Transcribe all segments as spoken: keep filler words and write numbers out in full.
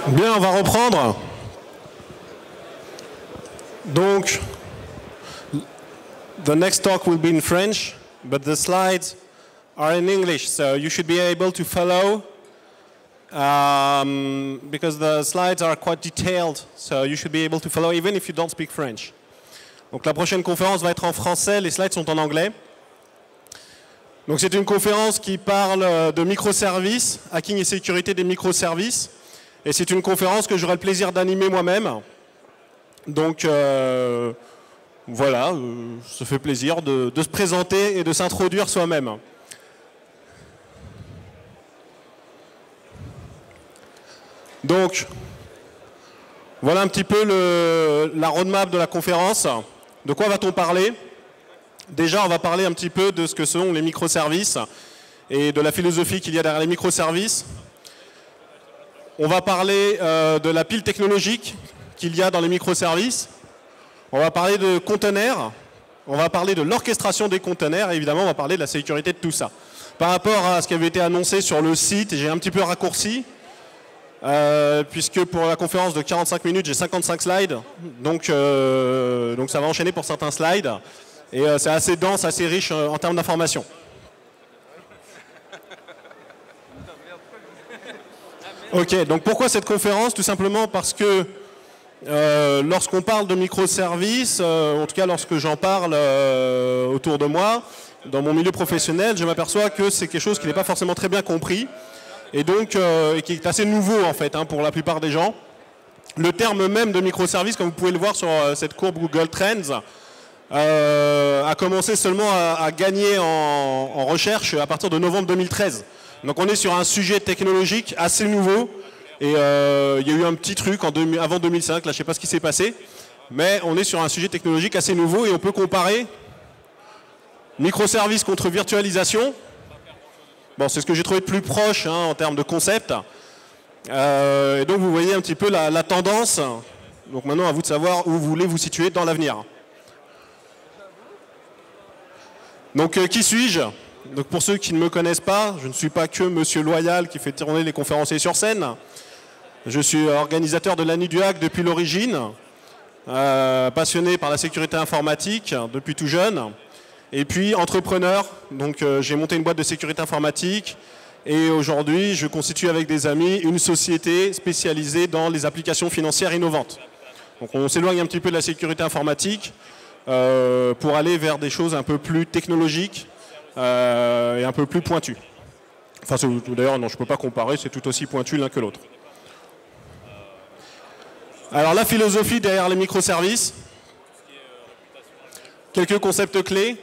Bien, on va reprendre. Donc, the next talk will be in French, but the slides are in English, so you should be able to follow um, because the slides are quite detailed, so you should be able to follow even if you don't speak French. Donc la prochaine conférence va être en français, les slides sont en anglais. Donc c'est une conférence qui parle de microservices, hacking et sécurité des microservices. Et c'est une conférence que j'aurai le plaisir d'animer moi-même. Donc euh, voilà, euh, ça fait plaisir de, de se présenter et de s'introduire soi-même. Donc voilà un petit peu le, la roadmap de la conférence. De quoi va-t-on parler? Déjà, on va parler un petit peu de ce que sont les microservices et de la philosophie qu'il y a derrière les microservices. On va parler euh, de la pile technologique qu'il y a dans les microservices. On va parler de conteneurs. On va parler de l'orchestration des conteneurs. Et évidemment, on va parler de la sécurité de tout ça. Par rapport à ce qui avait été annoncé sur le site, j'ai un petit peu raccourci. Euh, puisque pour la conférence de quarante-cinq minutes, j'ai cinquante-cinq slides. Donc, euh, donc ça va enchaîner pour certains slides. Et euh, c'est assez dense, assez riche euh, en termes d'informations. Ok, donc pourquoi cette conférence? Tout simplement parce que euh, lorsqu'on parle de microservices, euh, en tout cas lorsque j'en parle euh, autour de moi, dans mon milieu professionnel, je m'aperçois que c'est quelque chose qui n'est pas forcément très bien compris et donc euh, et qui est assez nouveau en fait hein, pour la plupart des gens. Le terme même de microservice, comme vous pouvez le voir sur euh, cette courbe Google Trends, euh, a commencé seulement à, à gagner en, en recherche à partir de novembre deux mille treize. Donc on est sur un sujet technologique assez nouveau et euh, il y a eu un petit truc en deux, avant deux mille cinq, là je ne sais pas ce qui s'est passé, mais on est sur un sujet technologique assez nouveau et on peut comparer microservices contre virtualisation. Bon, c'est ce que j'ai trouvé de plus proche hein, en termes de concept. Euh, et donc vous voyez un petit peu la, la tendance. Donc maintenant à vous de savoir où vous voulez vous situer dans l'avenir. Donc euh, qui suis-je? Donc pour ceux qui ne me connaissent pas, je ne suis pas que Monsieur Loyal qui fait tourner les conférenciers sur scène. Je suis organisateur de l'A N I du Hack depuis l'origine, euh, passionné par la sécurité informatique depuis tout jeune, et puis entrepreneur. Donc euh, j'ai monté une boîte de sécurité informatique et aujourd'hui je constitue avec des amis une société spécialisée dans les applications financières innovantes. Donc on s'éloigne un petit peu de la sécurité informatique euh, pour aller vers des choses un peu plus technologiques. Euh, et un peu plus pointu. Enfin, d'ailleurs, non, je ne peux pas comparer, c'est tout aussi pointu l'un que l'autre. Alors, la philosophie derrière les microservices. Quelques concepts clés.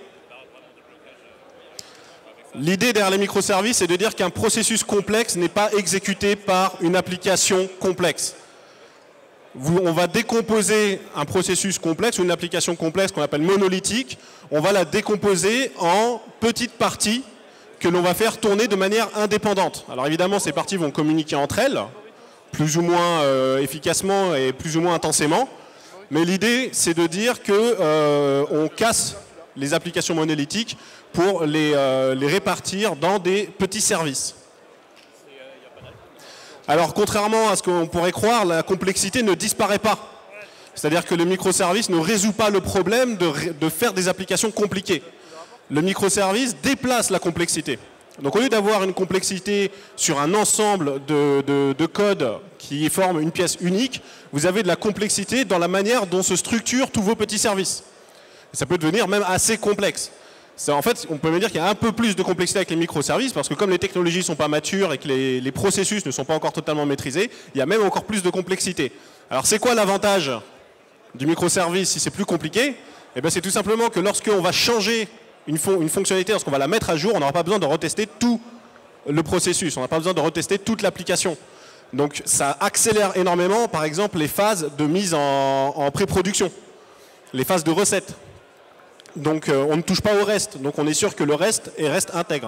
L'idée derrière les microservices, c'est de dire qu'un processus complexe n'est pas exécuté par une application complexe. Vous, on va décomposer un processus complexe ou une application complexe qu'on appelle monolithique. On va la décomposer en petites parties que l'on va faire tourner de manière indépendante. Alors évidemment, ces parties vont communiquer entre elles, plus ou moins euh, efficacement et plus ou moins intensément. Mais l'idée, c'est de dire qu'on euh, casse les applications monolithiques pour les, euh, les répartir dans des petits services. Alors, contrairement à ce qu'on pourrait croire, la complexité ne disparaît pas. C'est-à-dire que le microservice ne résout pas le problème de, de faire des applications compliquées. Le microservice déplace la complexité. Donc, au lieu d'avoir une complexité sur un ensemble de, de, de codes qui forment une pièce unique, vous avez de la complexité dans la manière dont se structurent tous vos petits services. Et ça peut devenir même assez complexe. En fait, on peut me dire qu'il y a un peu plus de complexité avec les microservices parce que comme les technologies ne sont pas matures et que les, les processus ne sont pas encore totalement maîtrisés, il y a même encore plus de complexité. Alors c'est quoi l'avantage du microservice si c'est plus compliqué? Eh bien, c'est tout simplement que lorsqu'on va changer une, fon une fonctionnalité, lorsqu'on va la mettre à jour, on n'aura pas besoin de retester tout le processus, on n'a pas besoin de retester toute l'application. Donc ça accélère énormément, par exemple, les phases de mise en, en pré-production, les phases de recette. Donc euh, on ne touche pas au reste, donc on est sûr que le reste est reste intègre.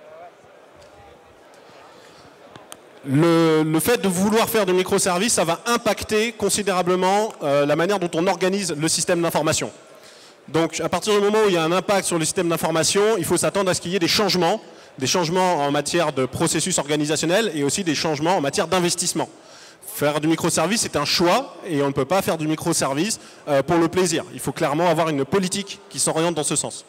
Le, le fait de vouloir faire de microservices, ça va impacter considérablement euh, la manière dont on organise le système d'information. Donc à partir du moment où il y a un impact sur le système d'information, il faut s'attendre à ce qu'il y ait des changements, des changements en matière de processus organisationnel et aussi des changements en matière d'investissement. Faire du microservice, c'est un choix et on ne peut pas faire du microservice euh, pour le plaisir. Il faut clairement avoir une politique qui s'oriente dans ce sens.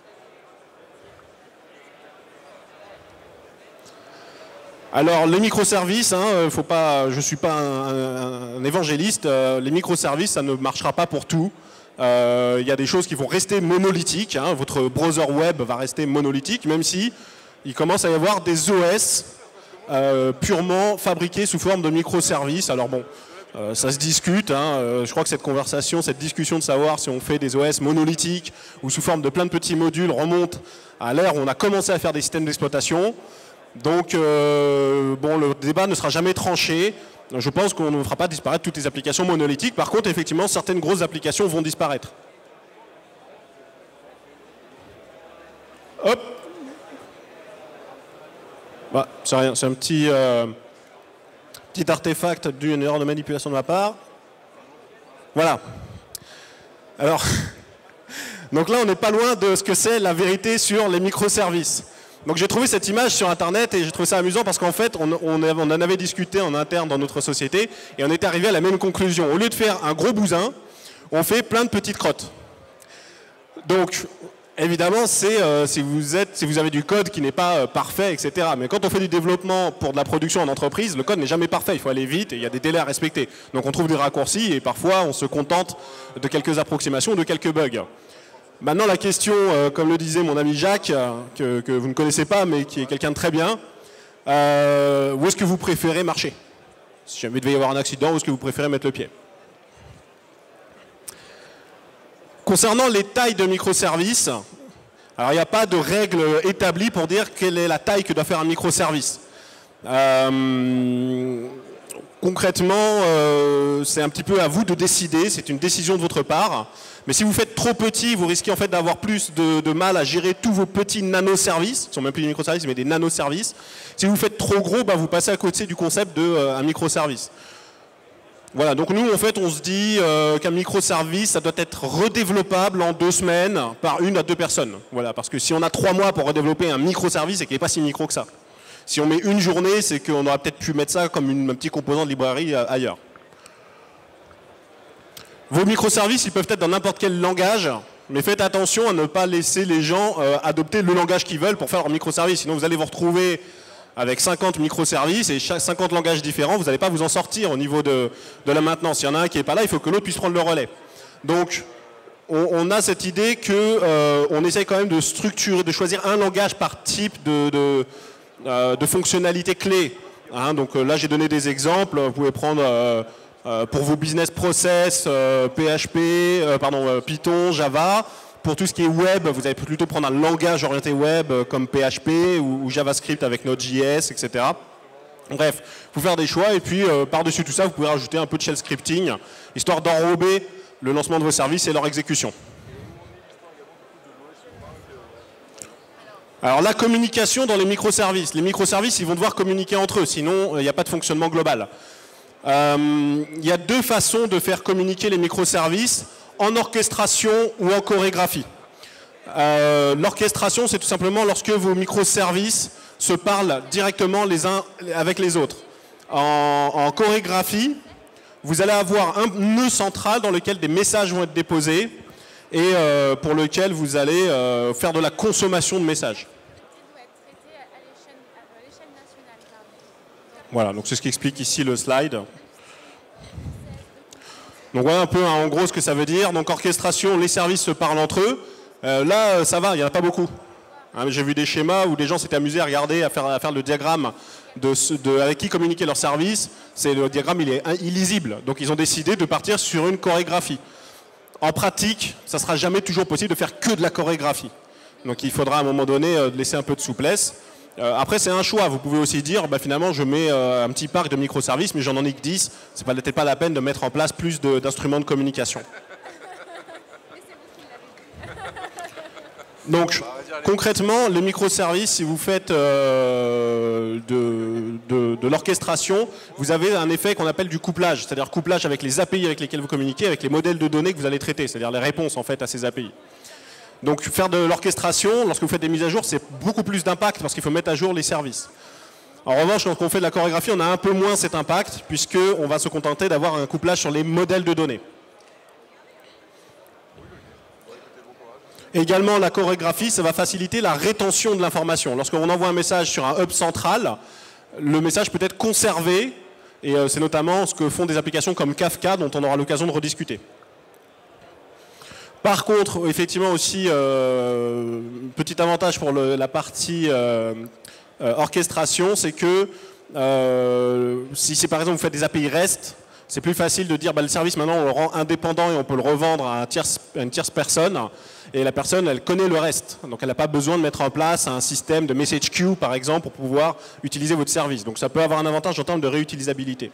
Alors les microservices, hein, faut pas, je ne suis pas un, un, un évangéliste, euh, les microservices ça ne marchera pas pour tout. Il euh, y a des choses qui vont rester monolithiques, hein, votre browser web va rester monolithique, même si il commence à y avoir des O S euh, purement fabriqués sous forme de microservices. Alors bon, euh, ça se discute, hein, euh, je crois que cette conversation, cette discussion de savoir si on fait des O S monolithiques ou sous forme de plein de petits modules remonte à l'ère où on a commencé à faire des systèmes d'exploitation. Donc, euh, bon, le débat ne sera jamais tranché. Je pense qu'on ne fera pas disparaître toutes les applications monolithiques. Par contre, effectivement, certaines grosses applications vont disparaître. Hop. Bah, c'est rien, c'est un petit, euh, petit artefact d'une erreur de manipulation de ma part. Voilà. Alors, donc là, on n'est pas loin de ce que c'est la vérité sur les microservices. Donc j'ai trouvé cette image sur internet et j'ai trouvé ça amusant parce qu'en fait on, on, on en avait discuté en interne dans notre société et on était arrivé à la même conclusion. Au lieu de faire un gros bousin, on fait plein de petites crottes. Donc évidemment c'est euh, si, vous êtes, si vous avez du code qui n'est pas euh, parfait, et cetera. Mais quand on fait du développement pour de la production en entreprise, le code n'est jamais parfait, il faut aller vite et il y a des délais à respecter. Donc on trouve des raccourcis et parfois on se contente de quelques approximations ou de quelques bugs. Maintenant, la question, euh, comme le disait mon ami Jacques, euh, que, que vous ne connaissez pas, mais qui est quelqu'un de très bien, euh, où est-ce que vous préférez marcher? Si jamais il devait y avoir un accident, où est-ce que vous préférez mettre le pied? Concernant les tailles de microservices, alors il n'y a pas de règle établie pour dire quelle est la taille que doit faire un microservice. Euh, concrètement, euh, c'est un petit peu à vous de décider, c'est une décision de votre part. Mais si vous faites trop petit, vous risquez en fait d'avoir plus de, de mal à gérer tous vos petits nanoservices, qui ne sont même plus des microservices, mais des nanoservices. Si vous faites trop gros, bah, vous passez à côté du concept d'un euh, microservice. Voilà, donc nous en fait on se dit euh, qu'un microservice, ça doit être redéveloppable en deux semaines par une à deux personnes. Voilà, parce que si on a trois mois pour redévelopper un microservice, c'est qu'il n'est pas si micro que ça. Si on met une journée, c'est qu'on aurait peut-être pu mettre ça comme une, un petit composant de librairie euh, ailleurs. Vos microservices, ils peuvent être dans n'importe quel langage, mais faites attention à ne pas laisser les gens euh, adopter le langage qu'ils veulent pour faire leur microservice. Sinon, vous allez vous retrouver avec cinquante microservices et chaque cinquante langages différents, vous n'allez pas vous en sortir au niveau de, de la maintenance. Il y en a un qui n'est pas là, il faut que l'autre puisse prendre le relais. Donc, on, on a cette idée qu'on euh, essaye quand même de structurer, de choisir un langage par type de, de, euh, de fonctionnalité clé. Hein, donc là, j'ai donné des exemples. Vous pouvez prendre... Euh, Euh, pour vos business process, euh, P H P, euh, pardon, euh, Python, Java. Pour tout ce qui est web, vous allez plutôt prendre un langage orienté web euh, comme P H P ou, ou JavaScript avec Node.js, et cetera. Bref, il faut faire des choix et puis euh, par-dessus tout ça, vous pouvez rajouter un peu de shell scripting, histoire d'enrober le lancement de vos services et leur exécution. Alors la communication dans les microservices. Les microservices, ils vont devoir communiquer entre eux, sinon il n'y a pas de fonctionnement global. Il euh, y a deux façons de faire communiquer les microservices, en orchestration ou en chorégraphie. Euh, L'orchestration, c'est tout simplement lorsque vos microservices se parlent directement les uns avec les autres. En, en chorégraphie, vous allez avoir un nœud central dans lequel des messages vont être déposés et euh, pour lequel vous allez euh, faire de la consommation de messages. Voilà, donc c'est ce qui explique ici le slide. Donc voilà un peu hein, en gros ce que ça veut dire. Donc orchestration, les services se parlent entre eux. Euh, là, ça va, il n'y en a pas beaucoup. Hein, j'ai vu des schémas où des gens s'étaient amusés à regarder, à faire, à faire le diagramme de, de, avec qui communiquer leurs services. C'est, le diagramme il est illisible. Donc ils ont décidé de partir sur une chorégraphie. En pratique, ça ne sera jamais toujours possible de faire que de la chorégraphie. Donc il faudra à un moment donné euh, laisser un peu de souplesse. Euh, après, c'est un choix. Vous pouvez aussi dire, bah, finalement, je mets euh, un petit parc de microservices, mais j'en en ai que dix. C'est peut-être pas la peine de mettre en place plus d'instruments de, de communication. Donc, concrètement, les microservices, si vous faites euh, de, de, de l'orchestration, vous avez un effet qu'on appelle du couplage. C'est-à-dire couplage avec les A P I avec lesquels vous communiquez, avec les modèles de données que vous allez traiter, c'est-à-dire les réponses en fait à ces A P I. Donc faire de l'orchestration, lorsque vous faites des mises à jour, c'est beaucoup plus d'impact parce qu'il faut mettre à jour les services. En revanche, quand on fait de la chorégraphie, on a un peu moins cet impact, puisqu'on va se contenter d'avoir un couplage sur les modèles de données. Également, la chorégraphie, ça va faciliter la rétention de l'information. Lorsqu'on envoie un message sur un hub central, le message peut être conservé, et c'est notamment ce que font des applications comme Kafka, dont on aura l'occasion de rediscuter. Par contre, effectivement aussi, euh, petit avantage pour le, la partie euh, euh, orchestration, c'est que euh, si c'est par exemple vous faites des A P I REST, c'est plus facile de dire bah, le service maintenant on le rend indépendant et on peut le revendre à, un tierce, à une tierce personne. Et la personne, elle connaît le reste. Donc elle n'a pas besoin de mettre en place un système de message queue, par exemple, pour pouvoir utiliser votre service. Donc ça peut avoir un avantage en termes de réutilisabilité.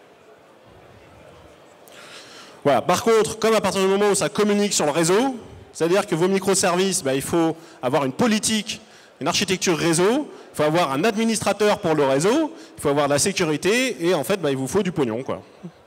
Voilà. Par contre, comme à partir du moment où ça communique sur le réseau, c'est-à-dire que vos microservices, bah, il faut avoir une politique, une architecture réseau, il faut avoir un administrateur pour le réseau, il faut avoir de la sécurité, et en fait, bah, il vous faut du pognon, quoi.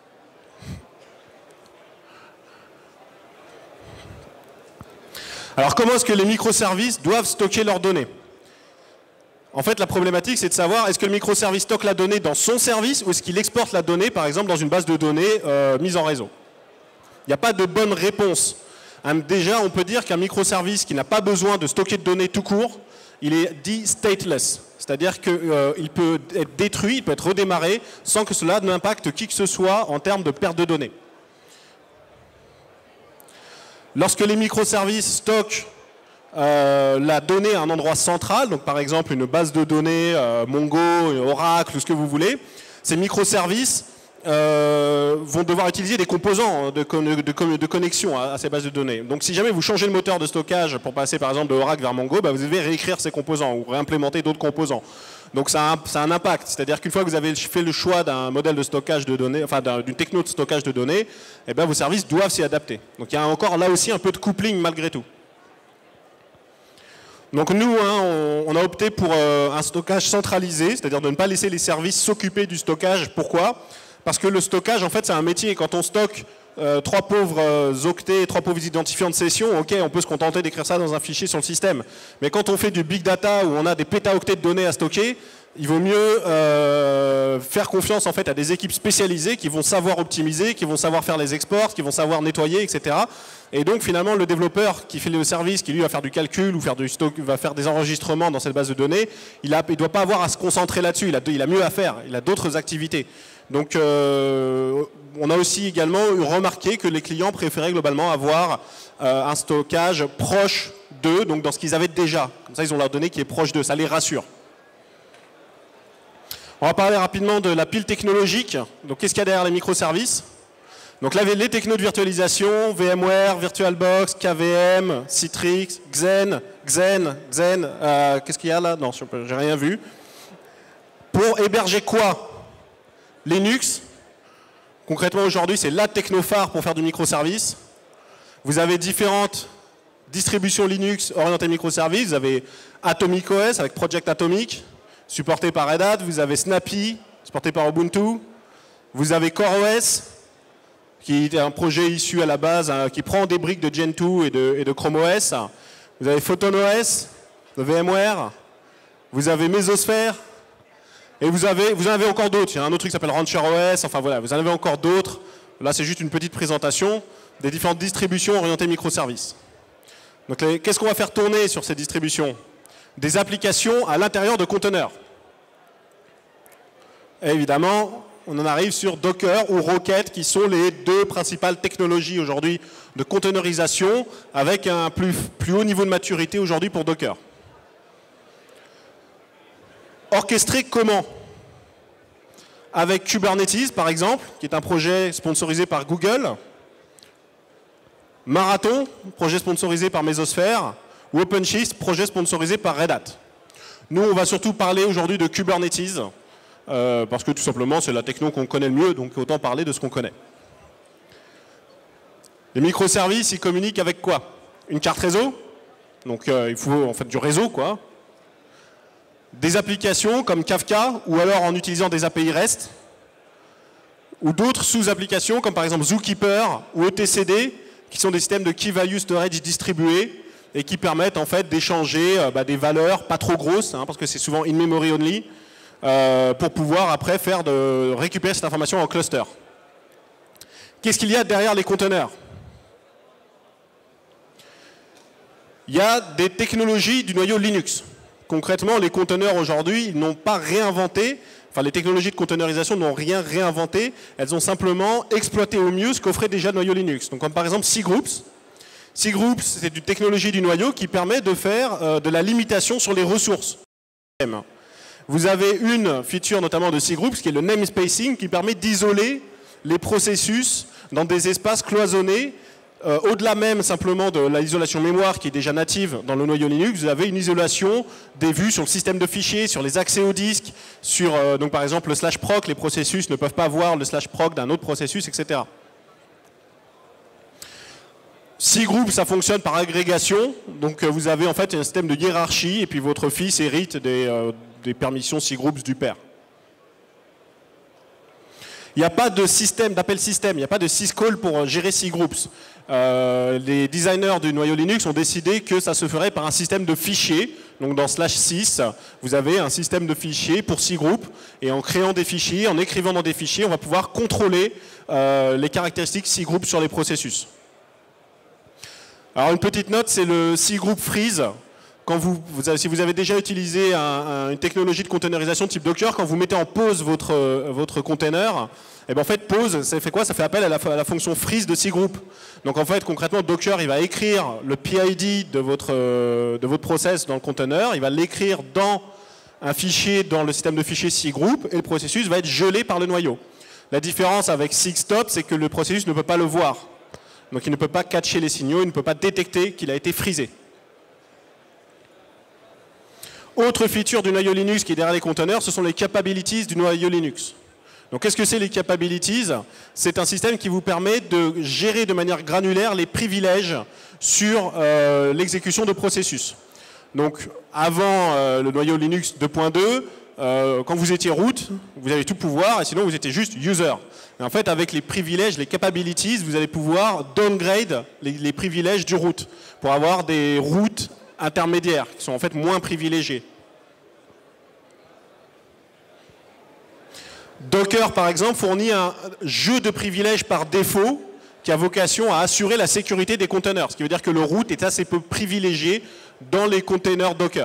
Alors comment est-ce que les microservices doivent stocker leurs données? En fait, la problématique, c'est de savoir est-ce que le microservice stocke la donnée dans son service ou est-ce qu'il exporte la donnée, par exemple, dans une base de données euh, mise en réseau. Il n'y a pas de bonne réponse. Hein, déjà, on peut dire qu'un microservice qui n'a pas besoin de stocker de données tout court, il est dit stateless. C'est-à-dire qu'il euh, peut être détruit, il peut être redémarré sans que cela n'impacte qui que ce soit en termes de perte de données. Lorsque les microservices stockent euh, la donnée à un endroit central, donc par exemple une base de données euh, Mongo, Oracle, ce que vous voulez, ces microservices euh, vont devoir utiliser des composants de, con de, con de connexion à, à ces bases de données. Donc si jamais vous changez le moteur de stockage pour passer par exemple de Oracle vers Mongo, bah, vous devez réécrire ces composants ou réimplémenter d'autres composants. Donc ça a, un, ça a un impact, c'est-à-dire qu'une fois que vous avez fait le choix d'un modèle de stockage de données, enfin d'une techno de stockage de données, eh bien vos services doivent s'y adapter. Donc il y a encore là aussi un peu de coupling malgré tout. Donc nous, hein, on, on a opté pour euh, un stockage centralisé, c'est-à-dire de ne pas laisser les services s'occuper du stockage. Pourquoi? Parce que le stockage, en fait, c'est un métier. Quand on stocke euh, trois pauvres euh, octets, trois pauvres identifiants de session, ok, on peut se contenter d'écrire ça dans un fichier sur le système. Mais quand on fait du big data où on a des pétaoctets de données à stocker, il vaut mieux euh, faire confiance en fait à des équipes spécialisées qui vont savoir optimiser, qui vont savoir faire les exports, qui vont savoir nettoyer, et cetera. Et donc finalement le développeur qui fait le service, qui lui va faire du calcul ou faire du stock, va faire des enregistrements dans cette base de données, il ne il doit pas avoir à se concentrer là-dessus, il a, il a mieux à faire, il a d'autres activités. Donc euh, on a aussi également remarqué que les clients préféraient globalement avoir euh, un stockage proche d'eux, donc dans ce qu'ils avaient déjà. Comme ça ils ont leur donnée qui est proche d'eux, ça les rassure. On va parler rapidement de la pile technologique. Donc qu'est-ce qu'il y a derrière les microservices? Donc là, les technos de virtualisation, VMware, VirtualBox, K V M, Citrix, Xen, Xen, Xen, euh, qu'est-ce qu'il y a là? Non, j'ai rien vu. Pour héberger quoi? Linux. Concrètement, aujourd'hui, c'est la techno phare pour faire du microservice. Vous avez différentes distributions Linux orientées microservices. Vous avez Atomic O S avec Project Atomic, supporté par Red Hat. Vous avez Snappy, supporté par Ubuntu. Vous avez CoreOS, qui est un projet issu à la base, hein, qui prend des briques de Gen deux et de, et de Chrome O S. Vous avez PhotonOS, de VMware. Vous avez Mesosphere. Et vous, avez, vous en avez encore d'autres. Il y a un autre truc qui s'appelle RancherOS. Enfin voilà, vous en avez encore d'autres. Là, c'est juste une petite présentation des différentes distributions orientées microservices. Donc, qu'est-ce qu'on va faire tourner sur ces distributions? Des applications à l'intérieur de conteneurs. Et évidemment, on en arrive sur Docker ou Rocket, qui sont les deux principales technologies aujourd'hui de containerisation, avec un plus, plus haut niveau de maturité aujourd'hui pour Docker. Orchestré comment? Avec Kubernetes, par exemple, qui est un projet sponsorisé par Google. Marathon, projet sponsorisé par Mesosphere. Ou OpenShift, projet sponsorisé par Red Hat. Nous, on va surtout parler aujourd'hui de Kubernetes, euh, parce que tout simplement, c'est la techno qu'on connaît le mieux, donc autant parler de ce qu'on connaît. Les microservices, ils communiquent avec quoi? Une carte réseau, donc euh, il faut en fait du réseau, quoi. Des applications comme Kafka, ou alors en utilisant des A P I REST, ou d'autres sous-applications comme par exemple Zookeeper ou E T C D, qui sont des systèmes de Key Value Storage distribués et qui permettent en fait d'échanger euh, bah, des valeurs pas trop grosses, hein, parce que c'est souvent in-memory only, euh, pour pouvoir après faire de récupérer cette information en cluster. Qu'est-ce qu'il y a derrière les conteneurs? Il y a des technologies du noyau Linux. Concrètement, les conteneurs aujourd'hui, ils n'ont pas réinventé, enfin les technologies de conteneurisation n'ont rien réinventé, elles ont simplement exploité au mieux ce qu'offrait déjà le noyau Linux. Donc comme par exemple cgroups. Cgroups, c'est une technologie du noyau qui permet de faire euh, de la limitation sur les ressources. Vous avez une feature notamment de cgroups qui est le namespacing qui permet d'isoler les processus dans des espaces cloisonnés. Euh, Au-delà même simplement de l'isolation mémoire qui est déjà native dans le noyau Linux, vous avez une isolation des vues sur le système de fichiers, sur les accès au disque, sur euh, donc par exemple le slash proc, les processus ne peuvent pas voir le slash proc d'un autre processus, et cetera. Cgroup, ça fonctionne par agrégation, donc euh, vous avez en fait un système de hiérarchie et puis votre fils hérite des, euh, des permissions cgroups du père. Il n'y a pas de système, d'appel système, il n'y a pas de syscall pour gérer cgroups. Euh, les designers du noyau Linux ont décidé que ça se ferait par un système de fichiers. Donc dans slash six, vous avez un système de fichiers pour cgroups. Et en créant des fichiers, en écrivant dans des fichiers, on va pouvoir contrôler euh, les caractéristiques cgroups sur les processus. Alors une petite note, c'est le cgroup freeze. Quand vous, vous avez, si vous avez déjà utilisé un, un, une technologie de containerisation type Docker, quand vous mettez en pause votre, votre container, et bien en fait pause, ça fait quoi? Ça fait appel à la, à la fonction freeze de cgroup. Donc en fait concrètement Docker il va écrire le P I D de votre, de votre process dans le container, il va l'écrire dans un fichier dans le système de fichiers cgroup et le processus va être gelé par le noyau. La différence avec cgstop, c'est que le processus ne peut pas le voir. Donc il ne peut pas catcher les signaux, il ne peut pas détecter qu'il a été freezé. Autre feature du noyau Linux qui est derrière les conteneurs, ce sont les capabilities du noyau Linux. Donc qu'est-ce que c'est les capabilities? C'est un système qui vous permet de gérer de manière granulaire les privilèges sur euh, l'exécution de processus. Donc avant euh, le noyau Linux deux point deux, euh, quand vous étiez root, vous avez tout pouvoir et sinon vous étiez juste user. Et en fait avec les privilèges, les capabilities, vous allez pouvoir downgrade les, les privilèges du root pour avoir des routes intermédiaires qui sont en fait moins privilégiés. Docker, par exemple, fournit un jeu de privilèges par défaut qui a vocation à assurer la sécurité des conteneurs. Ce qui veut dire que le root est assez peu privilégié dans les containers Docker.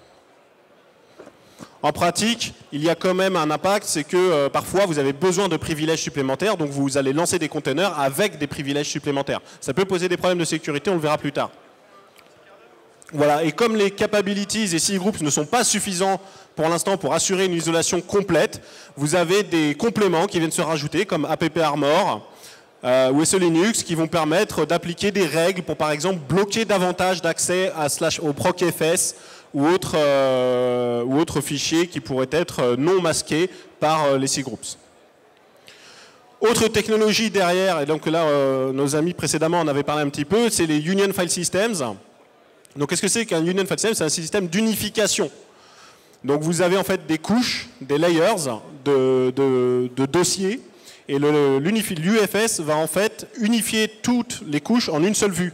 En pratique, il y a quand même un impact, c'est que euh, parfois vous avez besoin de privilèges supplémentaires, donc vous allez lancer des containers avec des privilèges supplémentaires. Ça peut poser des problèmes de sécurité, on le verra plus tard. Voilà, et comme les capabilities et cgroups ne sont pas suffisants pour l'instant pour assurer une isolation complète, vous avez des compléments qui viennent se rajouter comme apparmor euh, ou SELinux qui vont permettre d'appliquer des règles pour par exemple bloquer davantage d'accès à slash au procfs ou autres euh, ou autres fichiers qui pourraient être non masqués par euh, les cgroups. Autre technologie derrière, et donc là euh, nos amis précédemment en avaient parlé un petit peu, c'est les Union File Systems. Donc qu'est-ce que c'est qu'un Union File System? C'est un système d'unification. Donc vous avez en fait des couches, des layers de, de, de dossiers et l'U F S va en fait unifier toutes les couches en une seule vue.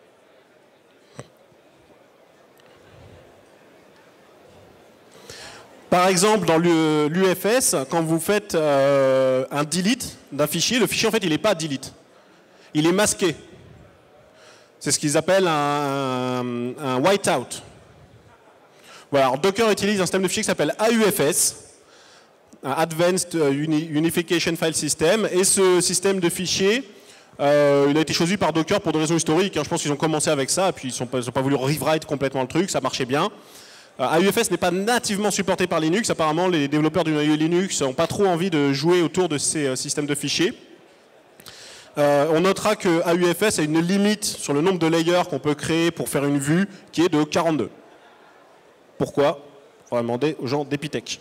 Par exemple, dans l'U F S, quand vous faites euh, un delete d'un fichier, le fichier en fait il n'est pas delete, il est masqué. C'est ce qu'ils appellent un, un whiteout. Voilà, alors Docker utilise un système de fichiers qui s'appelle A U F S, un Advanced Unification File System, et ce système de fichiers, euh, il a été choisi par Docker pour des raisons historiques. Hein, je pense qu'ils ont commencé avec ça, et puis ils n'ont pas, pas voulu rewrite complètement le truc, ça marchait bien. Euh, A U F S n'est pas nativement supporté par Linux, apparemment les développeurs du noyau Linux n'ont pas trop envie de jouer autour de ces euh, systèmes de fichiers. Euh, on notera que A U F S a une limite sur le nombre de layers qu'on peut créer pour faire une vue qui est de quarante-deux. Pourquoi? On va demander aux gens d'Epitech.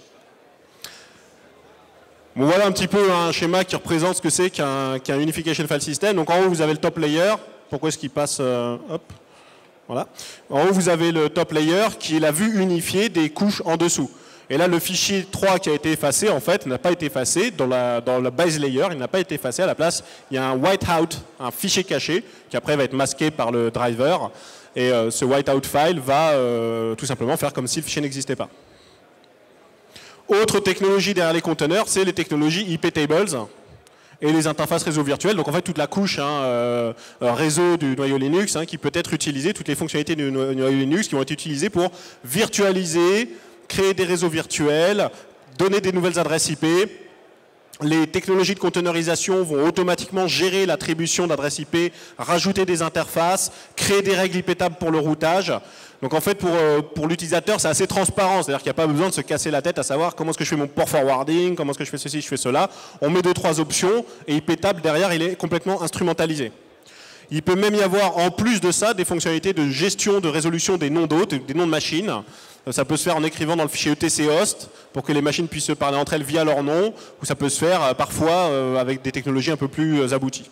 Bon, voilà un petit peu un schéma qui représente ce que c'est qu'un qu'un Unification File System. Donc en haut vous avez le top layer. Pourquoi est-ce qu'il passe euh, hop, voilà. En haut vous avez le top layer qui est la vue unifiée des couches en dessous. Et là, le fichier trois qui a été effacé, en fait, n'a pas été effacé dans la, dans la base layer, il n'a pas été effacé. À la place, il y a un whiteout, un fichier caché, qui après va être masqué par le driver. Et euh, ce whiteout file va euh, tout simplement faire comme si le fichier n'existait pas. Autre technologie derrière les conteneurs, c'est les technologies I P tables et les interfaces réseau virtuelles. Donc en fait toute la couche hein, euh, réseau du noyau Linux hein, qui peut être utilisée, toutes les fonctionnalités du noyau Linux qui vont être utilisées pour virtualiser, créer des réseaux virtuels, donner des nouvelles adresses I P. Les technologies de conteneurisation vont automatiquement gérer l'attribution d'adresses I P, rajouter des interfaces, créer des règles I P tables pour le routage. Donc en fait pour, pour l'utilisateur c'est assez transparent, c'est-à-dire qu'il n'y a pas besoin de se casser la tête à savoir comment est-ce que je fais mon port forwarding, comment est-ce que je fais ceci, je fais cela. On met deux trois options et I P table derrière il est complètement instrumentalisé. Il peut même y avoir en plus de ça des fonctionnalités de gestion, de résolution des noms d'hôtes, des noms de machines. Ça peut se faire en écrivant dans le fichier E T C host pour que les machines puissent se parler entre elles via leur nom, ou ça peut se faire euh, parfois euh, avec des technologies un peu plus euh, abouties.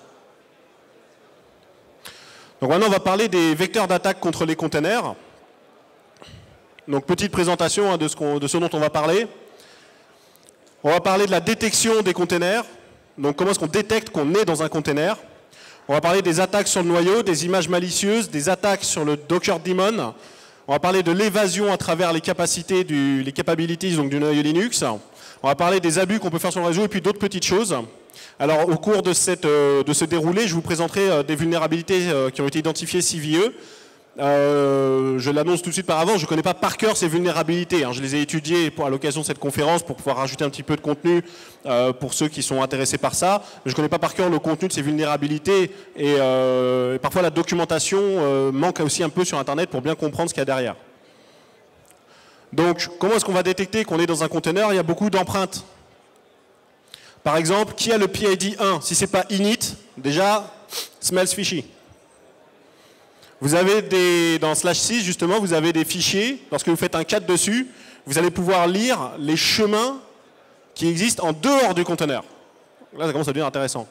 Donc maintenant on va parler des vecteurs d'attaque contre les containers. Donc petite présentation hein, de, ce qu'on, de ce dont on va parler. On va parler de la détection des containers. Donc comment est-ce qu'on détecte qu'on est dans un container. On va parler des attaques sur le noyau, des images malicieuses, des attaques sur le Docker Daemon. On va parler de l'évasion à travers les capacités, du, les capabilities donc du noyau Linux. On va parler des abus qu'on peut faire sur le réseau et puis d'autres petites choses. Alors au cours de, cette, euh, de ce déroulé, je vous présenterai euh, des vulnérabilités euh, qui ont été identifiées C V E. Euh, je l'annonce tout de suite par avance, je ne connais pas par cœur ces vulnérabilités. Hein. Je les ai étudiées pour, à l'occasion de cette conférence pour pouvoir rajouter un petit peu de contenu euh, pour ceux qui sont intéressés par ça. Mais je ne connais pas par cœur le contenu de ces vulnérabilités et, euh, et parfois la documentation euh, manque aussi un peu sur Internet pour bien comprendre ce qu'il y a derrière. Donc, comment est-ce qu'on va détecter qu'on est dans un container? Il y a beaucoup d'empreintes. Par exemple, qui a le P I D un? Si ce n'est pas init, déjà, smells fishy. Vous avez des, dans slash six justement, vous avez des fichiers, lorsque vous faites un cat dessus, vous allez pouvoir lire les chemins qui existent en dehors du conteneur. Là, ça commence à devenir intéressant.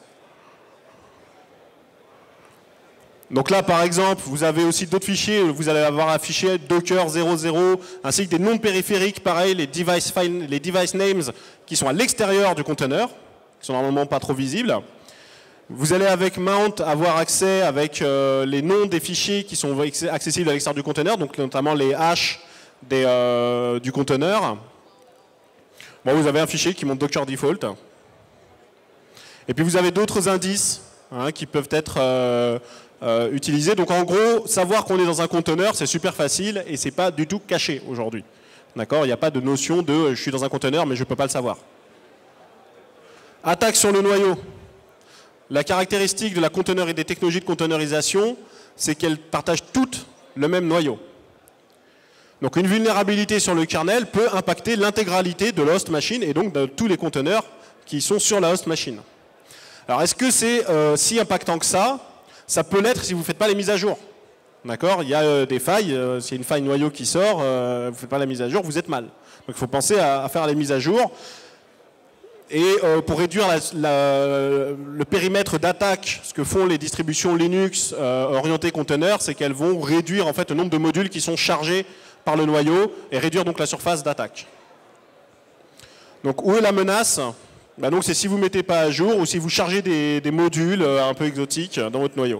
Donc là, par exemple, vous avez aussi d'autres fichiers, vous allez avoir un fichier Docker zéro zéro, ainsi que des noms périphériques, pareil, les device, file, les device names qui sont à l'extérieur du conteneur, qui sont normalement pas trop visibles. Vous allez avec Mount avoir accès avec euh, les noms des fichiers qui sont accessibles à l'extérieur du conteneur, donc notamment les hashes des, euh, du conteneur. Bon, vous avez un fichier qui montre Docker Default. Et puis vous avez d'autres indices hein, qui peuvent être euh, euh, utilisés. Donc en gros, savoir qu'on est dans un conteneur, c'est super facile et c'est pas du tout caché aujourd'hui. D'accord ? Il n'y a pas de notion de je suis dans un conteneur mais je ne peux pas le savoir. Attaque sur le noyau. La caractéristique de la conteneur et des technologies de conteneurisation, c'est qu'elles partagent toutes le même noyau. Donc une vulnérabilité sur le kernel peut impacter l'intégralité de la host machine et donc de tous les conteneurs qui sont sur la host machine. Alors est-ce que c'est euh, si impactant que ça? Ça peut l'être si vous ne faites pas les mises à jour. D'accord? Il y a euh, des failles, euh, s'il y a une faille noyau qui sort, euh, vous ne faites pas la mise à jour, vous êtes mal. Donc il faut penser à, à faire les mises à jour. Et euh, pour réduire la, la, le périmètre d'attaque, ce que font les distributions Linux euh, orientées conteneurs, c'est qu'elles vont réduire en fait le nombre de modules qui sont chargés par le noyau et réduire donc la surface d'attaque. Donc où est la menace? Ben donc c'est si vous ne mettez pas à jour ou si vous chargez des, des modules euh, un peu exotiques dans votre noyau.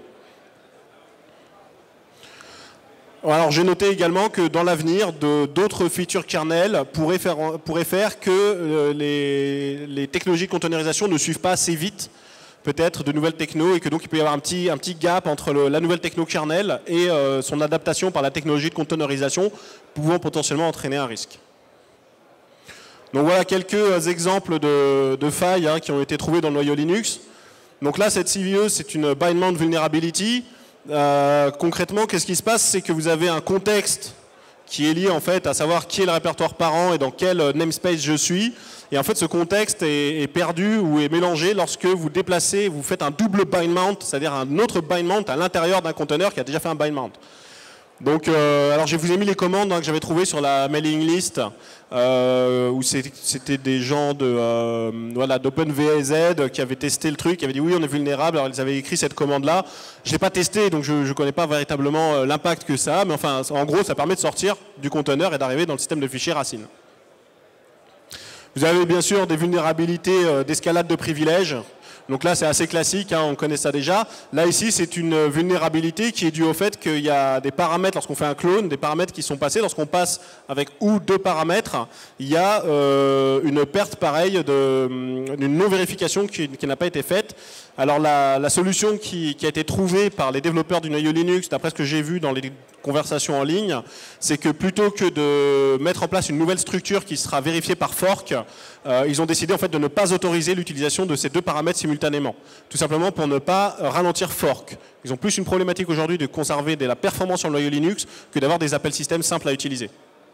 Alors j'ai noté également que dans l'avenir, d'autres features kernel pourraient faire, pourraient faire que euh, les, les technologies de conteneurisation ne suivent pas assez vite peut-être de nouvelles technos et que donc il peut y avoir un petit, un petit gap entre le, la nouvelle techno kernel et euh, son adaptation par la technologie de conteneurisation pouvant potentiellement entraîner un risque. Donc voilà quelques exemples de, de failles hein, qui ont été trouvées dans le noyau Linux. Donc là cette C V E c'est une bind mount vulnerability. Euh, concrètement, qu'est-ce qui se passe? C'est que vous avez un contexte qui est lié en fait à savoir qui est le répertoire parent et dans quel namespace je suis. Et en fait, ce contexte est, est perdu ou est mélangé lorsque vous déplacez, vous faites un double bind mount, c'est-à-dire un autre bind mount à l'intérieur d'un conteneur qui a déjà fait un bind mount. Donc, euh, alors je vous ai mis les commandes hein, que j'avais trouvées sur la mailing list, euh, où c'était des gens de euh, voilà, d'OpenVZ qui avaient testé le truc, qui avaient dit oui on est vulnérable, alors ils avaient écrit cette commande-là. Je ne l'ai pas testé, donc je ne connais pas véritablement euh, l'impact que ça a, mais enfin en gros ça permet de sortir du conteneur et d'arriver dans le système de fichiers racine. Vous avez bien sûr des vulnérabilités euh, d'escalade de privilèges. Donc là, c'est assez classique, hein, on connaît ça déjà. Là, ici, c'est une vulnérabilité qui est due au fait qu'il y a des paramètres, lorsqu'on fait un clone, des paramètres qui sont passés. Lorsqu'on passe avec ou deux paramètres, il y a euh, une perte pareille d'une non-vérification qui, qui n'a pas été faite. Alors la, la solution qui, qui a été trouvée par les développeurs du noyau Linux, d'après ce que j'ai vu dans les conversations en ligne, c'est que plutôt que de mettre en place une nouvelle structure qui sera vérifiée par fork, euh, ils ont décidé en fait de ne pas autoriser l'utilisation de ces deux paramètres simultanément. Tout simplement pour ne pas ralentir fork. Ils ont plus une problématique aujourd'hui de conserver de la performance sur le noyau Linux que d'avoir des appels système simples à utiliser.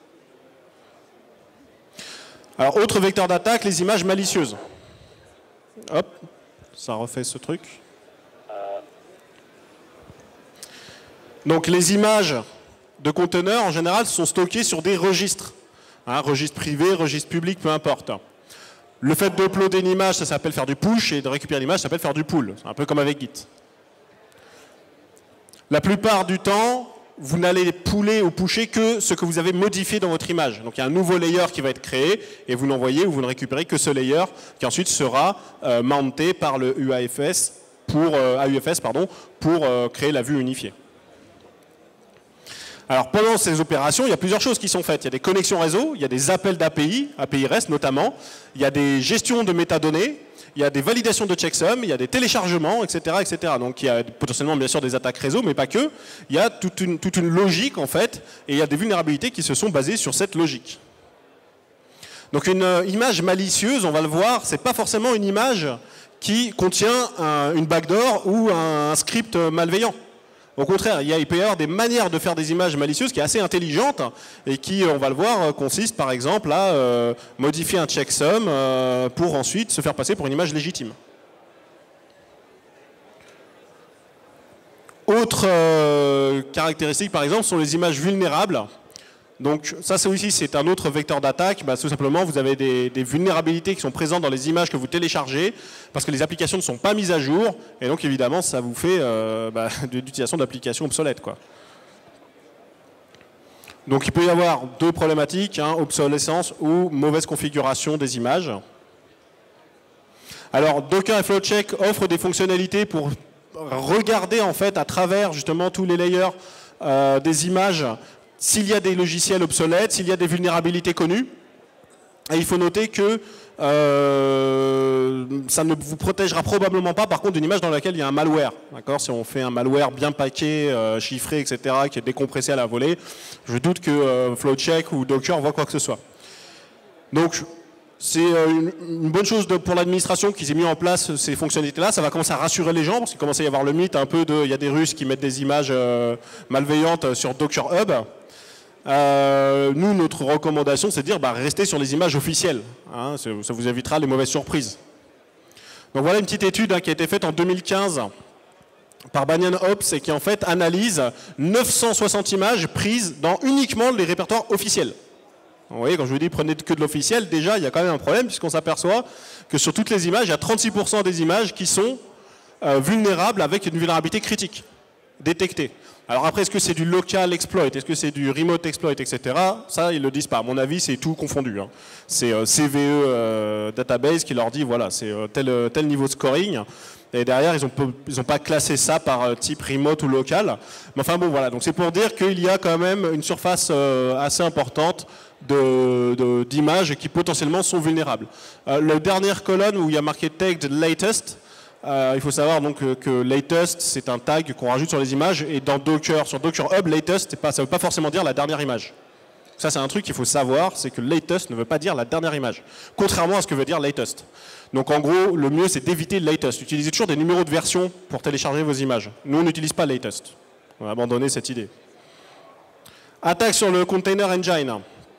Alors autre vecteur d'attaque, les images malicieuses. Hop. Ça refait ce truc. Donc les images de conteneurs, en général, sont stockées sur des registres. Hein, registre privé, registre public, peu importe. Le fait d'uploader une image, ça s'appelle faire du push, et de récupérer l'image, ça s'appelle faire du pull. C'est un peu comme avec Git. La plupart du temps, vous n'allez puller ou pusher que ce que vous avez modifié dans votre image. Donc il y a un nouveau layer qui va être créé et vous l'envoyez ou vous ne récupérez que ce layer qui ensuite sera euh, mounté par le U A F S pour, euh, A U F S pardon, pour euh, créer la vue unifiée. Alors pendant ces opérations, il y a plusieurs choses qui sont faites. Il y a des connexions réseau, il y a des appels d'A P I, A P I REST notamment, il y a des gestions de métadonnées, il y a des validations de checksum, il y a des téléchargements, et cetera, et cetera. Donc il y a potentiellement bien sûr des attaques réseau, mais pas que. Il y a toute une, toute une logique en fait, et il y a des vulnérabilités qui se sont basées sur cette logique. Donc une euh, image malicieuse, on va le voir, c'est pas forcément une image qui contient un, une backdoor ou un, un script malveillant. Au contraire, il, y a, il peut y avoir des manières de faire des images malicieuses qui est assez intelligentes et qui, on va le voir, consiste par exemple à euh, modifier un checksum euh, pour ensuite se faire passer pour une image légitime. Autre euh, caractéristique par exemple sont les images vulnérables. Donc ça c'est aussi c'est un autre vecteur d'attaque. Bah, tout simplement vous avez des, des vulnérabilités qui sont présentes dans les images que vous téléchargez parce que les applications ne sont pas mises à jour et donc évidemment ça vous fait euh, bah, de l'utilisation d'applications obsolètes, quoi. Donc il peut y avoir deux problématiques, hein, obsolescence ou mauvaise configuration des images. Alors Docker et FlowCheck offrent des fonctionnalités pour regarder en fait à travers justement tous les layers euh, des images s'il y a des logiciels obsolètes, s'il y a des vulnérabilités connues. Et il faut noter que euh, ça ne vous protégera probablement pas par contre d'une image dans laquelle il y a un malware. Si on fait un malware bien paqué, euh, chiffré, et cetera, qui est décompressé à la volée, je doute que euh, FlowCheck ou Docker voient quoi que ce soit. Donc c'est une, une bonne chose de, pour l'administration qu'ils aient mis en place ces fonctionnalités-là. Ça va commencer à rassurer les gens parce qu'il commence à y avoir le mythe un peu de, il y a des Russes qui mettent des images euh, malveillantes sur Docker Hub. Euh, nous, notre recommandation, c'est de dire bah, restez sur les images officielles. Hein, ça vous évitera les mauvaises surprises. Donc voilà une petite étude hein, qui a été faite en deux mille quinze par Banyan Ops et qui en fait analyse neuf cent soixante images prises dans uniquement les répertoires officiels. Vous voyez, quand je vous dis prenez que de l'officiel, déjà il y a quand même un problème puisqu'on s'aperçoit que sur toutes les images, il y a trente-six pour cent des images qui sont euh, vulnérables avec une vulnérabilité critique détectée. Alors après, est-ce que c'est du local exploit, est-ce que c'est du remote exploit, et cetera. Ça, ils ne le disent pas. À mon avis, c'est tout confondu. Hein. C'est euh, C V E euh, Database qui leur dit, voilà, c'est euh, tel, tel niveau de scoring. Et derrière, ils n'ont ils ont pas classé ça par euh, type remote ou local. Mais enfin bon, voilà. Donc c'est pour dire qu'il y a quand même une surface euh, assez importante d'images de, de, qui potentiellement sont vulnérables. Euh, la dernière colonne où il y a marqué tagged latest, Euh, il faut savoir donc que, que latest c'est un tag qu'on rajoute sur les images et dans Docker, sur Docker Hub, latest pas, ça ne veut pas forcément dire la dernière image. Ça c'est un truc qu'il faut savoir, c'est que latest ne veut pas dire la dernière image, contrairement à ce que veut dire latest. Donc en gros, le mieux c'est d'éviter latest. Utilisez toujours des numéros de version pour télécharger vos images. Nous on n'utilise pas latest. On a abandonné cette idée. Attaque sur le container engine.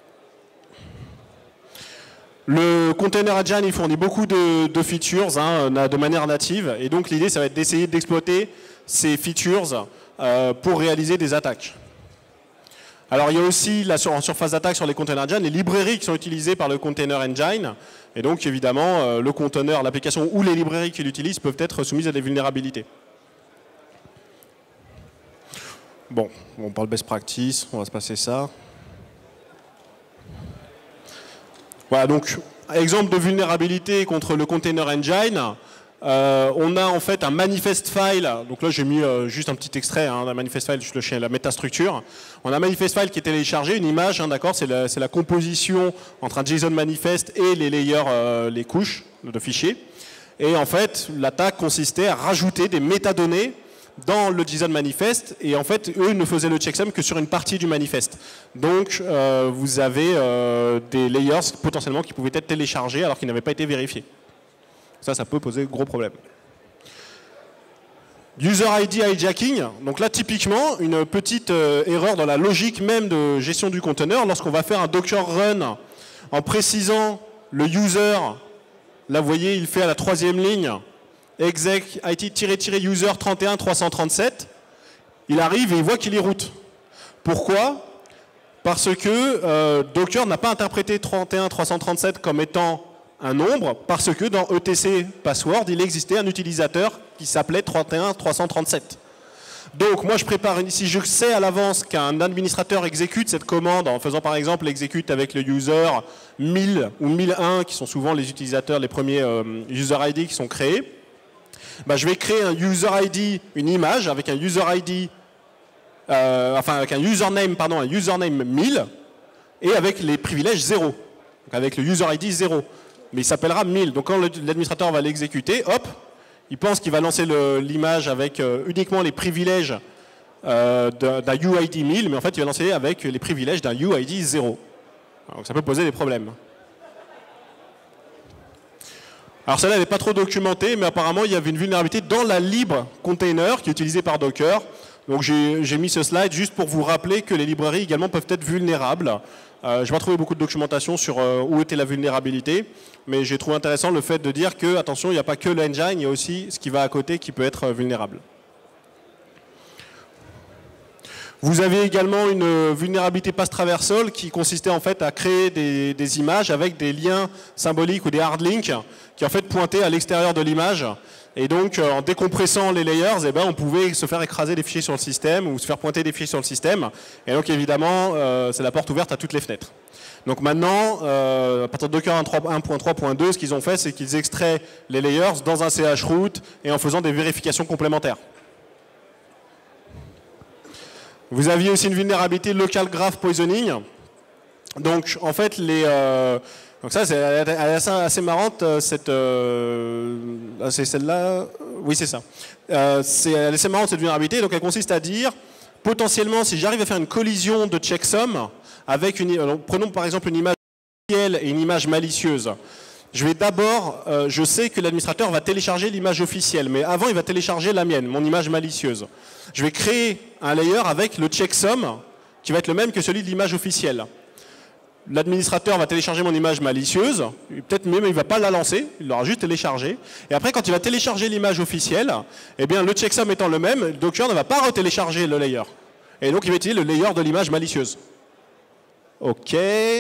Le Container Engine, il fournit beaucoup de, de features hein, de manière native et donc l'idée ça va être d'essayer d'exploiter ces features euh, pour réaliser des attaques. Alors il y a aussi la sur, en surface d'attaque sur les Container Engine, les librairies qui sont utilisées par le Container Engine et donc évidemment euh, le conteneur, l'application ou les librairies qui l'utilisent peuvent être soumises à des vulnérabilités. Bon, on parle best practice, on va se passer ça. Voilà, donc, exemple de vulnérabilité contre le Container Engine. Euh, on a en fait un manifest file, donc là j'ai mis euh, juste un petit extrait hein, d'un manifest file, juste le chien, la métastructure. On a un manifest file qui est téléchargé, une image, hein, d'accord, c'est la, la composition entre un JSON manifest et les layers, euh, les couches de fichiers. Et en fait, l'attaque consistait à rajouter des métadonnées dans le JSON manifest, et en fait, eux ne faisaient le checksum que sur une partie du manifest. Donc, euh, vous avez euh, des layers potentiellement qui pouvaient être téléchargés alors qu'ils n'avaient pas été vérifiés. Ça, ça peut poser gros problème. User I D hijacking. Donc là, typiquement, une petite euh, erreur dans la logique même de gestion du conteneur. Lorsqu'on va faire un Docker run en précisant le user, là, vous voyez, il fait à la troisième ligne exec it-user trente et un trois cent trente-sept. Il arrive et il voit qu'il est root. Pourquoi? Parce que euh, Docker n'a pas interprété trente et un trois cent trente-sept comme étant un nombre, parce que dans E T C password, il existait un utilisateur qui s'appelait trente et un trois cent trente-sept. Donc moi je prépare, une, si je sais à l'avance qu'un administrateur exécute cette commande en faisant par exemple l'exécute avec le user mille ou mille un, qui sont souvent les utilisateurs, les premiers euh, user I D qui sont créés, bah, je vais créer un user I D, une image avec un user I D, euh, enfin avec un username, pardon, un username mille et avec les privilèges zéro, donc avec le user I D zéro. Mais il s'appellera mille. Donc quand l'administrateur va l'exécuter, hop, il pense qu'il va lancer l'image avec euh, uniquement les privilèges euh, d'un U I D mille, mais en fait il va lancer avec les privilèges d'un U I D zéro. Donc ça peut poser des problèmes. Alors celle-là n'est pas trop documentée, mais apparemment il y avait une vulnérabilité dans la libre container qui est utilisée par Docker. Donc j'ai mis ce slide juste pour vous rappeler que les librairies également peuvent être vulnérables. Euh, je n'ai pas trouvé beaucoup de documentation sur euh, où était la vulnérabilité, mais j'ai trouvé intéressant le fait de dire que, attention, il n'y a pas que le engine, il y a aussi ce qui va à côté qui peut être euh, vulnérable. Vous avez également une vulnérabilité pass traversal qui consistait en fait à créer des, des images avec des liens symboliques ou des hard links qui en fait pointaient à l'extérieur de l'image. Et donc, en décompressant les layers, eh ben, on pouvait se faire écraser des fichiers sur le système ou se faire pointer des fichiers sur le système. Et donc, évidemment, euh, c'est la porte ouverte à toutes les fenêtres. Donc maintenant, euh, à partir de Docker un point trois point deux, ce qu'ils ont fait, c'est qu'ils extraient les layers dans un chroot et en faisant des vérifications complémentaires. Vous aviez aussi une vulnérabilité local graph poisoning. Donc, en fait, les... Euh, Donc ça, c'est assez, assez marrante, cette, euh, c'est celle-là, oui c'est ça. Euh, c'est assez marrante cette vulnérabilité, donc elle consiste à dire, potentiellement, si j'arrive à faire une collision de checksum, avec une, alors, prenons par exemple une image officielle et une image malicieuse, je vais d'abord, euh, je sais que l'administrateur va télécharger l'image officielle, mais avant il va télécharger la mienne, mon image malicieuse. Je vais créer un layer avec le checksum, qui va être le même que celui de l'image officielle. L'administrateur va télécharger mon image malicieuse, peut-être même il ne va pas la lancer, il l'aura juste téléchargée. Et après, quand il va télécharger l'image officielle, eh bien, le checksum étant le même, Docker ne va pas retélécharger le layer. Et donc, il va utiliser le layer de l'image malicieuse. OK.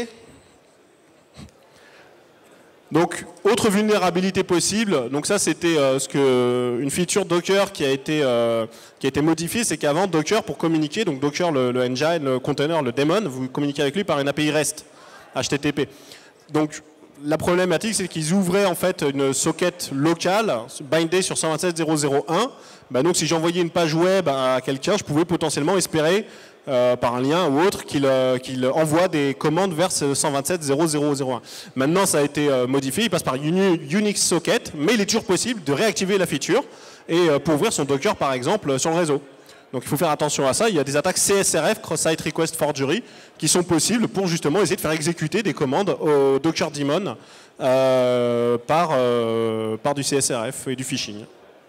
Donc, autre vulnérabilité possible, donc ça c'était euh, ce que, une feature Docker qui a été, euh, qui a été modifiée, c'est qu'avant Docker, pour communiquer, donc Docker le, le engine, le container, le daemon, vous communiquez avec lui par une A P I REST, H T T P. Donc la problématique c'est qu'ils ouvraient en fait une socket locale, bindée sur cent vingt-sept point zéro point zéro point un, bah, donc si j'envoyais une page web à quelqu'un, je pouvais potentiellement espérer Euh, par un lien ou autre, qu'il euh, qu'il envoie des commandes vers ce cent vingt-sept point zéro point zéro point zéro point un. Maintenant, ça a été euh, modifié, il passe par une Unix socket, mais il est toujours possible de réactiver la feature et euh, pour ouvrir son Docker, par exemple, sur le réseau. Donc il faut faire attention à ça. Il y a des attaques C S R F, Cross-Site Request Forgery, qui sont possibles pour justement essayer de faire exécuter des commandes au Docker daemon euh, par, euh, par du C S R F et du phishing.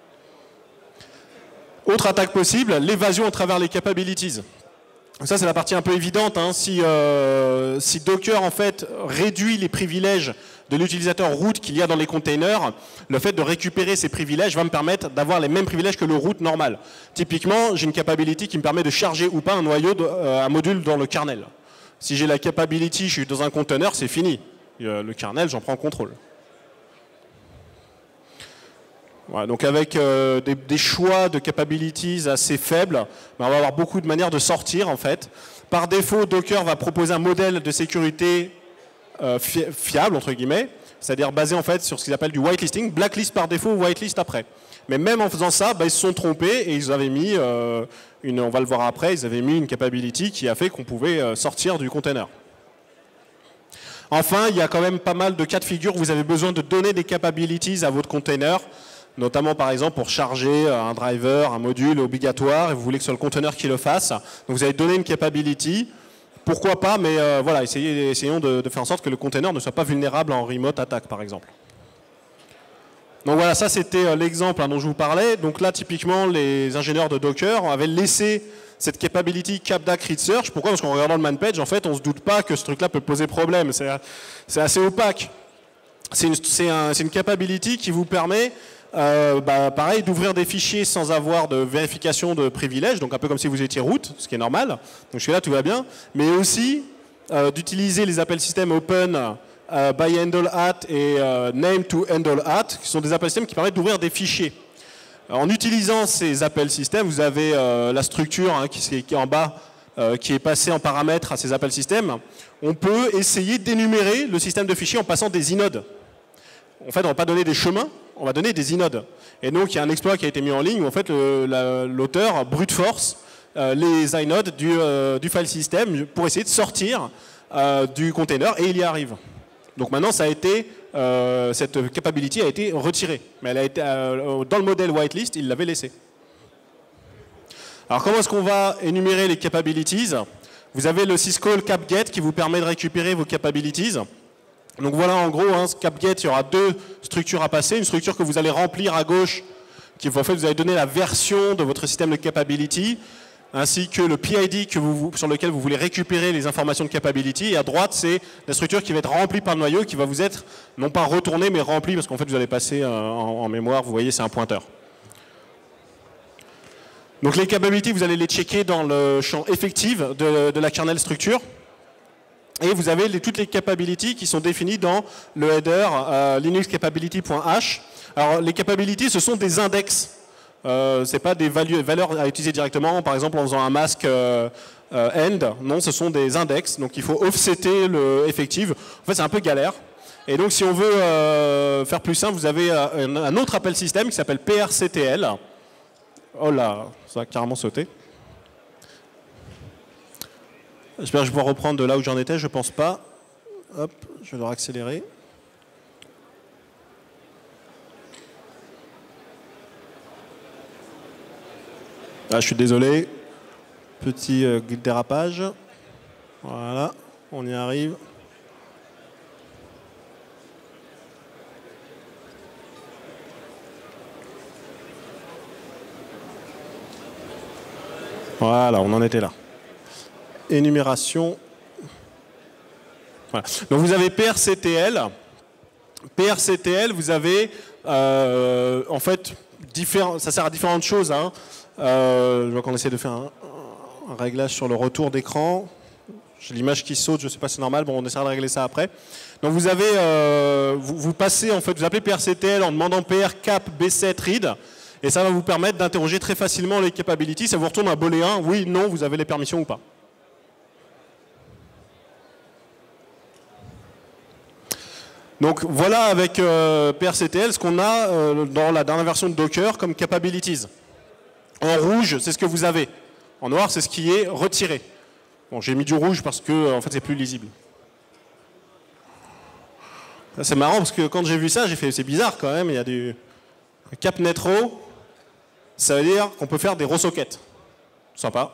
Autre attaque possible, l'évasion à travers les capabilities. Ça, c'est la partie un peu évidente. Hein. Si, euh, si Docker en fait réduit les privilèges de l'utilisateur root qu'il y a dans les containers, le fait de récupérer ces privilèges va me permettre d'avoir les mêmes privilèges que le root normal. Typiquement, j'ai une capability qui me permet de charger ou pas un noyau, de, euh, un module dans le kernel. Si j'ai la capability, je suis dans un container, c'est fini. Euh, le kernel, j'en prends contrôle. Voilà, donc avec euh, des, des choix de capabilities assez faibles, ben on va avoir beaucoup de manières de sortir en fait. Par défaut, Docker va proposer un modèle de sécurité euh, fi fiable, entre guillemets. c'est-à-dire basé en fait sur ce qu'ils appellent du whitelisting, blacklist par défaut, whitelist après. Mais même en faisant ça, bah, ils se sont trompés et ils avaient mis, euh, une, on va le voir après, ils avaient mis une capability qui a fait qu'on pouvait euh, sortir du container. Enfin, il y a quand même pas mal de cas de figure où vous avez besoin de donner des capabilities à votre container, notamment par exemple pour charger un driver, un module obligatoire, et vous voulez que ce soit le container qui le fasse. Donc vous avez donné une capability, pourquoi pas, mais euh, voilà, essayez, essayons de, de faire en sorte que le container ne soit pas vulnérable en remote attack par exemple. Donc voilà, ça c'était l'exemple hein, dont je vous parlais. Donc là, typiquement, les ingénieurs de Docker avaient laissé cette capability CapDAC Read Search. Pourquoi? Parce qu'en regardant le man page, en fait, on ne se doute pas que ce truc-là peut poser problème. C'est assez opaque. C'est une, un, une capability qui vous permet, euh, bah, pareil, d'ouvrir des fichiers sans avoir de vérification de privilèges, donc un peu comme si vous étiez root, ce qui est normal. Donc jusque-là, tout va bien. Mais aussi euh, d'utiliser les appels système open euh, by handle at et euh, name to handle at, qui sont des appels système qui permettent d'ouvrir des fichiers. En utilisant ces appels système, vous avez euh, la structure hein, qui, qui est en bas, euh, qui est passée en paramètres à ces appels système. On peut essayer d'énumérer le système de fichiers en passant des inodes. En fait, on ne va pas donner des chemins, on va donner des inodes. Et donc, il y a un exploit qui a été mis en ligne où en fait, l'auteur brute force euh, les inodes du, euh, du file system pour essayer de sortir euh, du container et il y arrive. Donc maintenant, ça a été, euh, cette capability a été retirée. Mais elle a été, euh, dans le modèle whitelist, il l'avait laissée. Alors comment est-ce qu'on va énumérer les capabilities? Vous avez le syscall capget qui vous permet de récupérer vos capabilities. Donc voilà en gros, hein, ce capget, il y aura deux structures à passer. Une structure que vous allez remplir à gauche, qui en fait vous allez donner la version de votre système de capability, ainsi que le P I D que vous, sur lequel vous voulez récupérer les informations de capability. Et à droite, c'est la structure qui va être remplie par le noyau, qui va vous être, non pas retournée, mais remplie, parce qu'en fait, vous allez passer euh, en, en mémoire, vous voyez, c'est un pointeur. Donc les capabilities, vous allez les checker dans le champ effectif de, de la kernel structure. Et vous avez les, toutes les capabilities qui sont définies dans le header euh, linux capability.h. Alors les capabilities, ce sont des index. Euh, ce n'est pas des values, valeurs à utiliser directement, par exemple en faisant un masque euh, euh, end. Non, ce sont des index. Donc il faut offsetter le effectif. En fait, c'est un peu galère. Et donc si on veut euh, faire plus simple, vous avez euh, un, un autre appel système qui s'appelle P R C T L. Oh là, ça a carrément sauté. J'espère que je vais pouvoir reprendre de là où j'en étais, je pense pas. Hop, je vais leur accélérer. Ah, je suis désolé. Petit euh, dérapage. Voilà, on y arrive. Voilà, on en était là. Énumération. Voilà. Donc vous avez P R C T L. P R C T L, vous avez euh, en fait différents, ça sert à différentes choses. Hein. Euh, je vois qu'on essaie de faire un, un réglage sur le retour d'écran. J'ai l'image qui saute, je ne sais pas si c'est normal. Bon, on essaiera de régler ça après. Donc vous avez, euh, vous, vous passez en fait, vous appelez P R C T L en demandant P R cap B sept read. Et ça va vous permettre d'interroger très facilement les capabilities. Ça vous retourne un booléen, oui, non, vous avez les permissions ou pas. Donc voilà avec euh, P R C T L ce qu'on a euh, dans la dernière version de Docker comme capabilities. En rouge, c'est ce que vous avez. En noir, c'est ce qui est retiré. Bon, j'ai mis du rouge parce que en fait, c'est plus lisible. C'est marrant parce que quand j'ai vu ça, j'ai fait c'est bizarre quand même. Il y a du capnet row. Ça veut dire qu'on peut faire des row sockets. Sympa.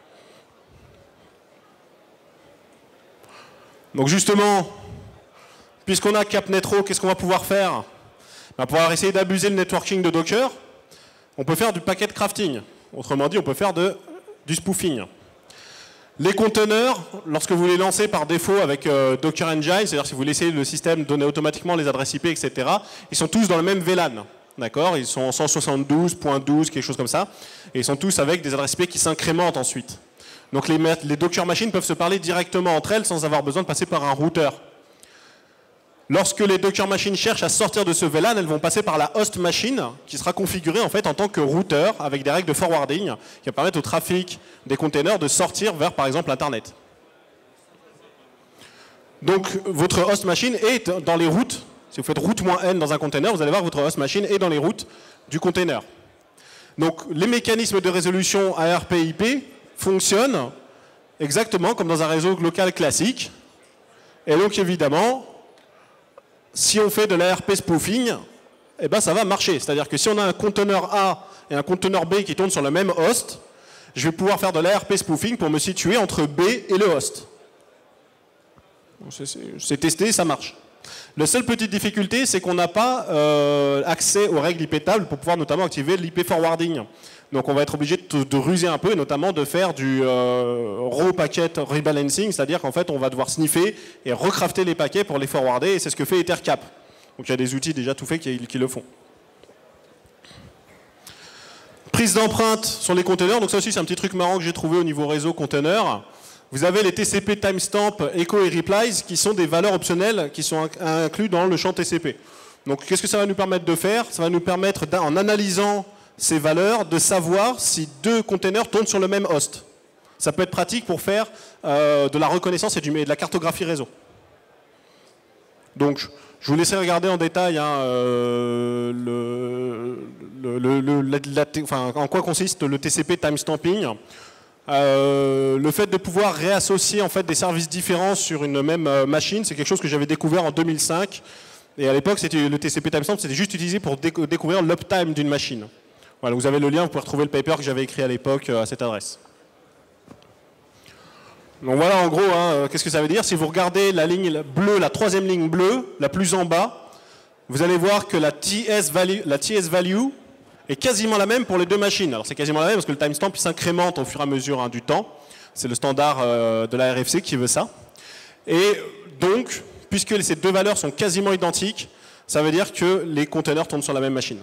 Donc justement, puisqu'on a capnet row, qu'est-ce qu'on va pouvoir faire? On va pouvoir essayer d'abuser le networking de Docker. On peut faire du packet crafting. Autrement dit, on peut faire de, du spoofing. Les conteneurs, lorsque vous les lancez par défaut avec euh, Docker Engine, c'est-à-dire si vous laissez le système donner automatiquement les adresses I P, et cetera, ils sont tous dans le même V LAN. D'accord? Ils sont en cent soixante-douze point douze, quelque chose comme ça. Et ils sont tous avec des adresses I P qui s'incrémentent ensuite. Donc les, les Docker machines peuvent se parler directement entre elles sans avoir besoin de passer par un routeur. Lorsque les Docker machines cherchent à sortir de ce V LAN, elles vont passer par la host machine qui sera configurée en fait en tant que routeur avec des règles de forwarding qui va permettre au trafic des containers de sortir vers par exemple Internet. Donc votre host machine est dans les routes si vous faites route-n dans un container, vous allez voir que votre host machine est dans les routes du container. Donc les mécanismes de résolution A R P I P fonctionnent exactement comme dans un réseau local classique. Et donc évidemment, si on fait de l'A R P spoofing, eh ben, ça va marcher. C'est-à-dire que si on a un conteneur A et un conteneur B qui tournent sur le même host, je vais pouvoir faire de l'A R P spoofing pour me situer entre B et le host. C'est testé, ça marche. La seule petite difficulté, c'est qu'on n'a pas euh, accès aux règles I P table pour pouvoir notamment activer l'I P forwarding. Donc on va être obligé de, de ruser un peu, et notamment de faire du euh, raw packet rebalancing, c'est-à-dire qu'en fait on va devoir sniffer et recrafter les paquets pour les forwarder, et c'est ce que fait Ethercap. Donc il y a des outils déjà tout faits qui, qui le font. Prise d'empreinte sur les containers, donc ça aussi c'est un petit truc marrant que j'ai trouvé au niveau réseau container. Vous avez les T C P timestamp, echo et replies qui sont des valeurs optionnelles qui sont inclus dans le champ T C P. Donc qu'est-ce que ça va nous permettre de faire? Ça va nous permettre, en analysant ces valeurs, de savoir si deux containers tournent sur le même host. Ça peut être pratique pour faire euh, de la reconnaissance et, du, et de la cartographie réseau. Donc je vous laisserai regarder en détail hein, euh, le, le, le, la, la, enfin, en quoi consiste le T C P timestamping. Euh, le fait de pouvoir réassocier en fait, des services différents sur une même euh, machine, c'est quelque chose que j'avais découvert en deux mille cinq. Et à l'époque, le T C P timestamp, c'était juste utilisé pour déc découvrir l'uptime d'une machine. Voilà, vous avez le lien, vous pouvez retrouver le paper que j'avais écrit à l'époque euh, à cette adresse. Donc voilà en gros, hein, euh, qu'est-ce que ça veut dire? Si vous regardez la ligne bleue, la troisième ligne bleue, la plus en bas, vous allez voir que la T S value, la T S value est quasiment la même pour les deux machines. Alors c'est quasiment la même parce que le timestamp s'incrémente au fur et à mesure hein, du temps. C'est le standard euh, de la R F C qui veut ça. Et donc, puisque ces deux valeurs sont quasiment identiques, ça veut dire que les containers tournent sur la même machine.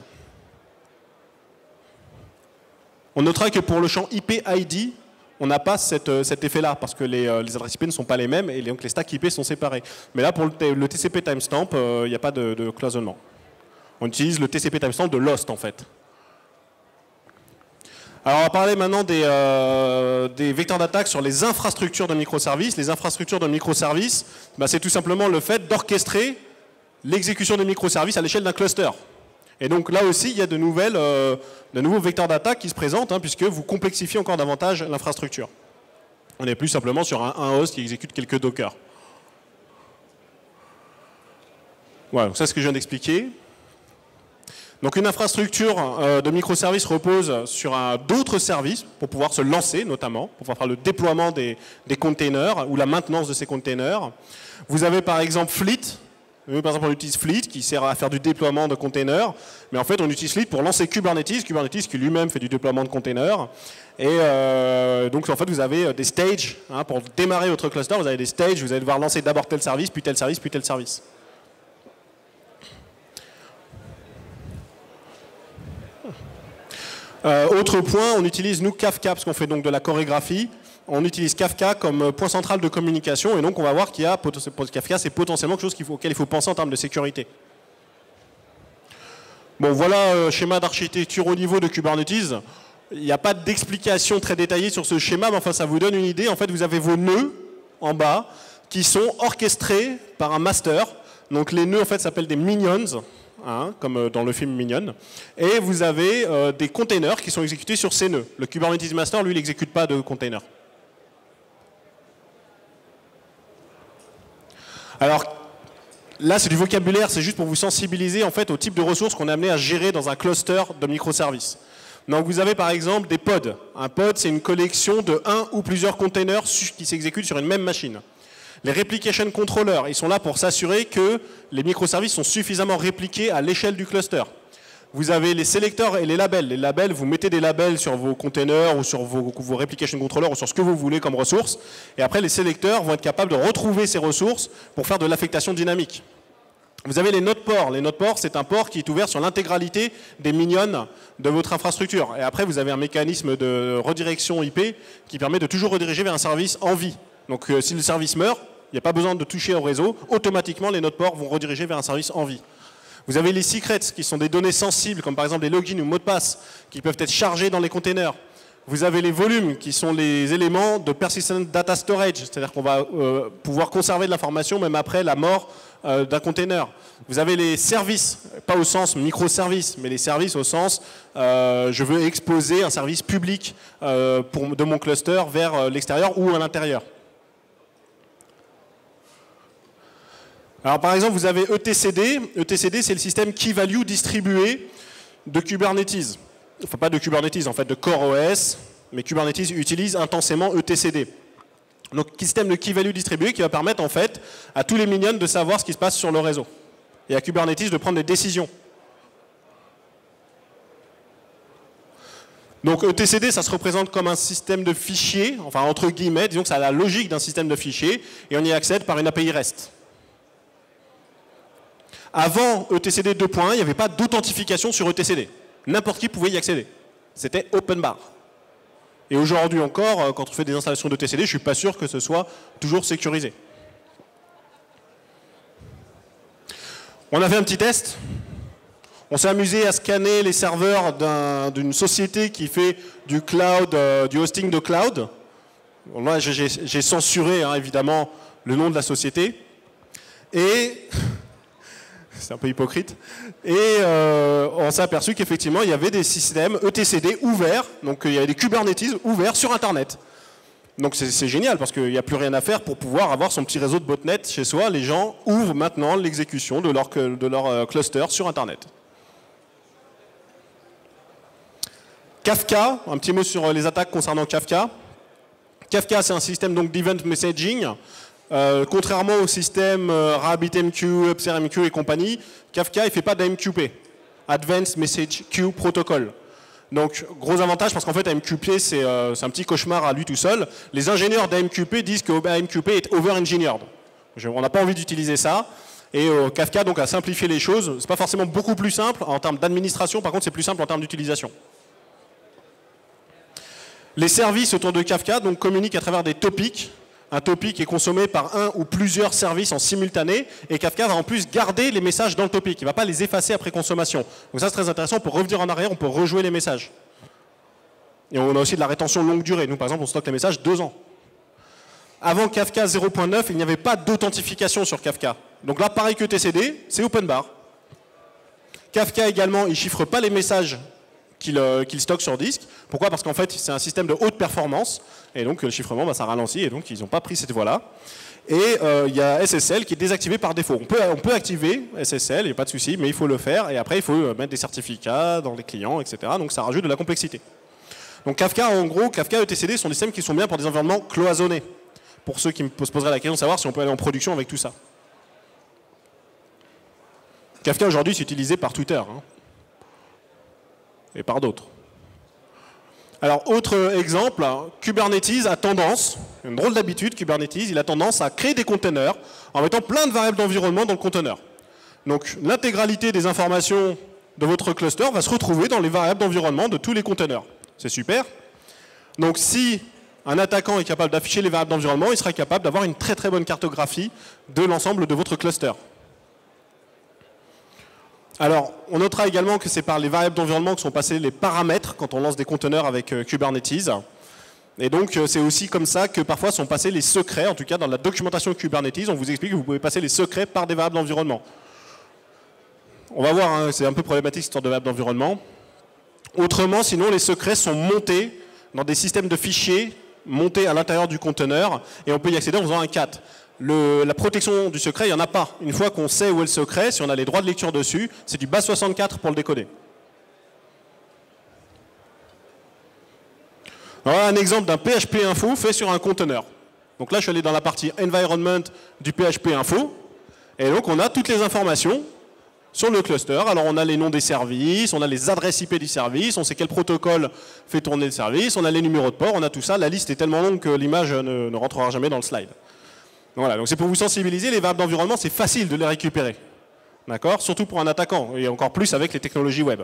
On notera que pour le champ I P I D, on n'a pas cette, cet effet-là parce que les, euh, les adresses I P ne sont pas les mêmes et donc les stacks I P sont séparés. Mais là, pour le, le T C P timestamp, il euh, n'y a pas de, de cloisonnement. On utilise le T C P timestamp de Lost en fait. Alors on va parler maintenant des, euh, des vecteurs d'attaque sur les infrastructures de microservices. Les infrastructures de microservices, bah, c'est tout simplement le fait d'orchestrer l'exécution des microservices à l'échelle d'un cluster. Et donc là aussi, il y a de, nouvelles, euh, de nouveaux vecteurs d'attaque qui se présentent, hein, puisque vous complexifiez encore davantage l'infrastructure. On n'est plus simplement sur un, un host qui exécute quelques dockers. Voilà, donc ça c'est ce que je viens d'expliquer. Donc une infrastructure euh, de microservices repose sur d'autres services pour pouvoir se lancer notamment, pour pouvoir faire le déploiement des, des containers ou la maintenance de ces containers. Vous avez par exemple Fleet. Par exemple, on utilise Fleet qui sert à faire du déploiement de containers, mais en fait on utilise Fleet pour lancer Kubernetes, Kubernetes qui lui-même fait du déploiement de containers. Et euh, donc en fait vous avez des stages, hein, pour démarrer votre cluster, vous avez des stages, vous allez devoir lancer d'abord tel service, puis tel service, puis tel service. Euh, autre point, on utilise nous Kafka, parce qu'on fait donc de la chorégraphie. On utilise Kafka comme point central de communication, et donc on va voir qu'il y a Kafka, c'est potentiellement quelque chose qu'il faut, auquel il faut penser en termes de sécurité. Bon, voilà euh, schéma d'architecture au niveau de Kubernetes. Il n'y a pas d'explication très détaillée sur ce schéma, mais enfin ça vous donne une idée. En fait, vous avez vos nœuds en bas qui sont orchestrés par un master. Donc les nœuds en fait s'appellent des minions. Hein, comme dans le film Minion, et vous avez euh, des containers qui sont exécutés sur ces nœuds. Le Kubernetes Master, lui, il n'exécute pas de containers. Alors, là, c'est du vocabulaire, c'est juste pour vous sensibiliser en fait, au type de ressources qu'on est amené à gérer dans un cluster de microservices. Donc, vous avez par exemple des pods. Un pod, c'est une collection de un ou plusieurs containers qui s'exécutent sur une même machine. Les replication controllers, ils sont là pour s'assurer que les microservices sont suffisamment répliqués à l'échelle du cluster. Vous avez les sélecteurs et les labels. Les labels, vous mettez des labels sur vos containers ou sur vos, vos replication controllers ou sur ce que vous voulez comme ressources. Et après, les sélecteurs vont être capables de retrouver ces ressources pour faire de l'affectation dynamique. Vous avez les node ports. Les node ports, c'est un port qui est ouvert sur l'intégralité des minions de votre infrastructure. Et après, vous avez un mécanisme de redirection I P qui permet de toujours rediriger vers un service en vie. Donc euh, si le service meurt, il n'y a pas besoin de toucher au réseau, automatiquement les node ports vont rediriger vers un service en vie. Vous avez les secrets qui sont des données sensibles, comme par exemple les logins ou mots de passe, qui peuvent être chargés dans les containers. Vous avez les volumes qui sont les éléments de persistent data storage, c'est-à-dire qu'on va euh, pouvoir conserver de l'information même après la mort euh, d'un container. Vous avez les services, pas au sens microservices, mais les services au sens euh, je veux exposer un service public euh, pour, de mon cluster vers euh, l'extérieur ou à l'intérieur. Alors par exemple, vous avez E T C D. E T C D, c'est le système Key Value distribué de Kubernetes. Enfin, pas de Kubernetes, en fait, de CoreOS, mais Kubernetes utilise intensément E T C D. Donc, système de Key Value distribué qui va permettre, en fait, à tous les minions de savoir ce qui se passe sur le réseau. Et à Kubernetes de prendre des décisions. Donc, E T C D, ça se représente comme un système de fichiers, enfin, entre guillemets, disons que ça a la logique d'un système de fichiers, et on y accède par une A P I REST. Avant E T C D deux point un, il n'y avait pas d'authentification sur E T C D. N'importe qui pouvait y accéder. C'était open bar. Et aujourd'hui encore, quand on fait des installations d'E T C D, je ne suis pas sûr que ce soit toujours sécurisé. On a fait un petit test. On s'est amusé à scanner les serveurs d'une société qui fait du cloud, euh, du hosting de cloud. Bon, là, j'ai censuré hein, évidemment le nom de la société. Et c'est un peu hypocrite. Et euh, on s'est aperçu qu'effectivement, il y avait des systèmes E T C D ouverts, donc il y avait des Kubernetes ouverts sur Internet. Donc c'est génial parce qu'il n'y a plus rien à faire pour pouvoir avoir son petit réseau de botnet chez soi. Les gens ouvrent maintenant l'exécution de leur, de leur euh, cluster sur Internet. Kafka, un petit mot sur les attaques concernant Kafka. Kafka, c'est un système donc d'event messaging. Euh, contrairement au système euh, RabbitMQ, UpserMQ et compagnie, Kafka ne fait pas d'A M Q P, Advanced Message Queue Protocol. Donc gros avantage parce qu'en fait A M Q P c'est euh, un petit cauchemar à lui tout seul. Les ingénieurs d'A M Q P disent que A M Q P est over-engineered. On n'a pas envie d'utiliser ça. Et euh, Kafka donc a simplifié les choses. C'est pas forcément beaucoup plus simple en termes d'administration, par contre c'est plus simple en termes d'utilisation. Les services autour de Kafka donc, communiquent à travers des topics. Un topic est consommé par un ou plusieurs services en simultané et Kafka va en plus garder les messages dans le topic. Il ne va pas les effacer après consommation. Donc ça c'est très intéressant, pour revenir en arrière, on peut rejouer les messages. Et on a aussi de la rétention longue durée. Nous par exemple on stocke les messages deux ans. Avant Kafka zéro point neuf, il n'y avait pas d'authentification sur Kafka. Donc là pareil que T C D, c'est open bar. Kafka également, il ne chiffre pas les messages qu'il euh, qu'il stocke sur disque. Pourquoi? Parce qu'en fait, c'est un système de haute performance, et donc le chiffrement, bah, ça ralentit, et donc ils n'ont pas pris cette voie-là. Et euh, il y a S S L qui est désactivé par défaut. On peut, on peut activer S S L, il n'y a pas de souci, mais il faut le faire, et après il faut mettre des certificats dans les clients, et cetera. Donc ça rajoute de la complexité. Donc Kafka, en gros, Kafka et E T C D sont des systèmes qui sont bien pour des environnements cloisonnés. Pour ceux qui me poseraient la question de savoir si on peut aller en production avec tout ça. Kafka aujourd'hui c'est utilisé par Twitter. Hein. Et par d'autres. Alors, autre exemple, Kubernetes a tendance, une drôle d'habitude, Kubernetes, il a tendance à créer des containers en mettant plein de variables d'environnement dans le container. Donc, l'intégralité des informations de votre cluster va se retrouver dans les variables d'environnement de tous les containers. C'est super. Donc, si un attaquant est capable d'afficher les variables d'environnement, il sera capable d'avoir une très très bonne cartographie de l'ensemble de votre cluster. Alors, on notera également que c'est par les variables d'environnement que sont passés les paramètres quand on lance des conteneurs avec euh, Kubernetes. Et donc, euh, c'est aussi comme ça que parfois sont passés les secrets, en tout cas dans la documentation Kubernetes, on vous explique que vous pouvez passer les secrets par des variables d'environnement. On va voir, hein, c'est un peu problématique cette sorte de variables d'environnement. Autrement, sinon, les secrets sont montés dans des systèmes de fichiers montés à l'intérieur du conteneur et on peut y accéder en faisant un cat. Le, la protection du secret, il n'y en a pas. Une fois qu'on sait où est le secret, si on a les droits de lecture dessus, c'est du base soixante-quatre pour le décoder. Voilà un exemple d'un P H P info fait sur un conteneur. Donc là, je suis allé dans la partie environment du P H P info. Et donc, on a toutes les informations sur le cluster. Alors, on a les noms des services, on a les adresses I P du service, on sait quel protocole fait tourner le service, on a les numéros de port, on a tout ça. La liste est tellement longue que l'image ne, ne rentrera jamais dans le slide. Voilà, donc c'est pour vous sensibiliser, les variables d'environnement, c'est facile de les récupérer. D'accord? Surtout pour un attaquant, et encore plus avec les technologies web.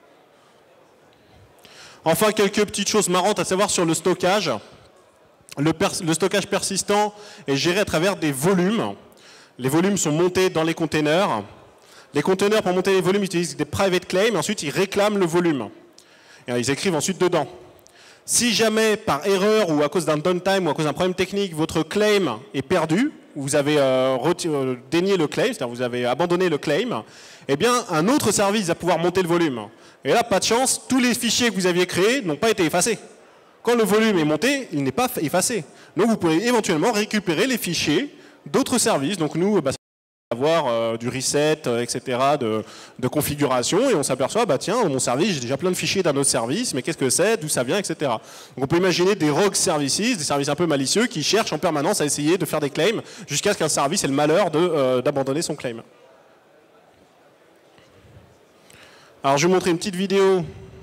Enfin, quelques petites choses marrantes à savoir sur le stockage. Le, le stockage persistant est géré à travers des volumes. Les volumes sont montés dans les containers. Les containers, pour monter les volumes, utilisent des private claims, et ensuite ils réclament le volume. Et ils écrivent ensuite dedans. Si jamais, par erreur ou à cause d'un downtime ou à cause d'un problème technique, votre claim est perdu, vous avez euh, euh, dénié le claim, c'est-à-dire vous avez abandonné le claim, eh bien, un autre service va pouvoir monter le volume. Et là, pas de chance, tous les fichiers que vous aviez créés n'ont pas été effacés. Quand le volume est monté, il n'est pas effacé. Donc, vous pouvez éventuellement récupérer les fichiers d'autres services. Donc, nous, bah, avoir euh, du reset, euh, et cetera, de, de configuration, et on s'aperçoit, bah tiens, mon service, j'ai déjà plein de fichiers d'un autre service, mais qu'est-ce que c'est, d'où ça vient, et cetera. Donc on peut imaginer des rogue services, des services un peu malicieux, qui cherchent en permanence à essayer de faire des claims, jusqu'à ce qu'un service ait le malheur de, euh, d'abandonner son claim. Alors je vais vous montrer une petite vidéo,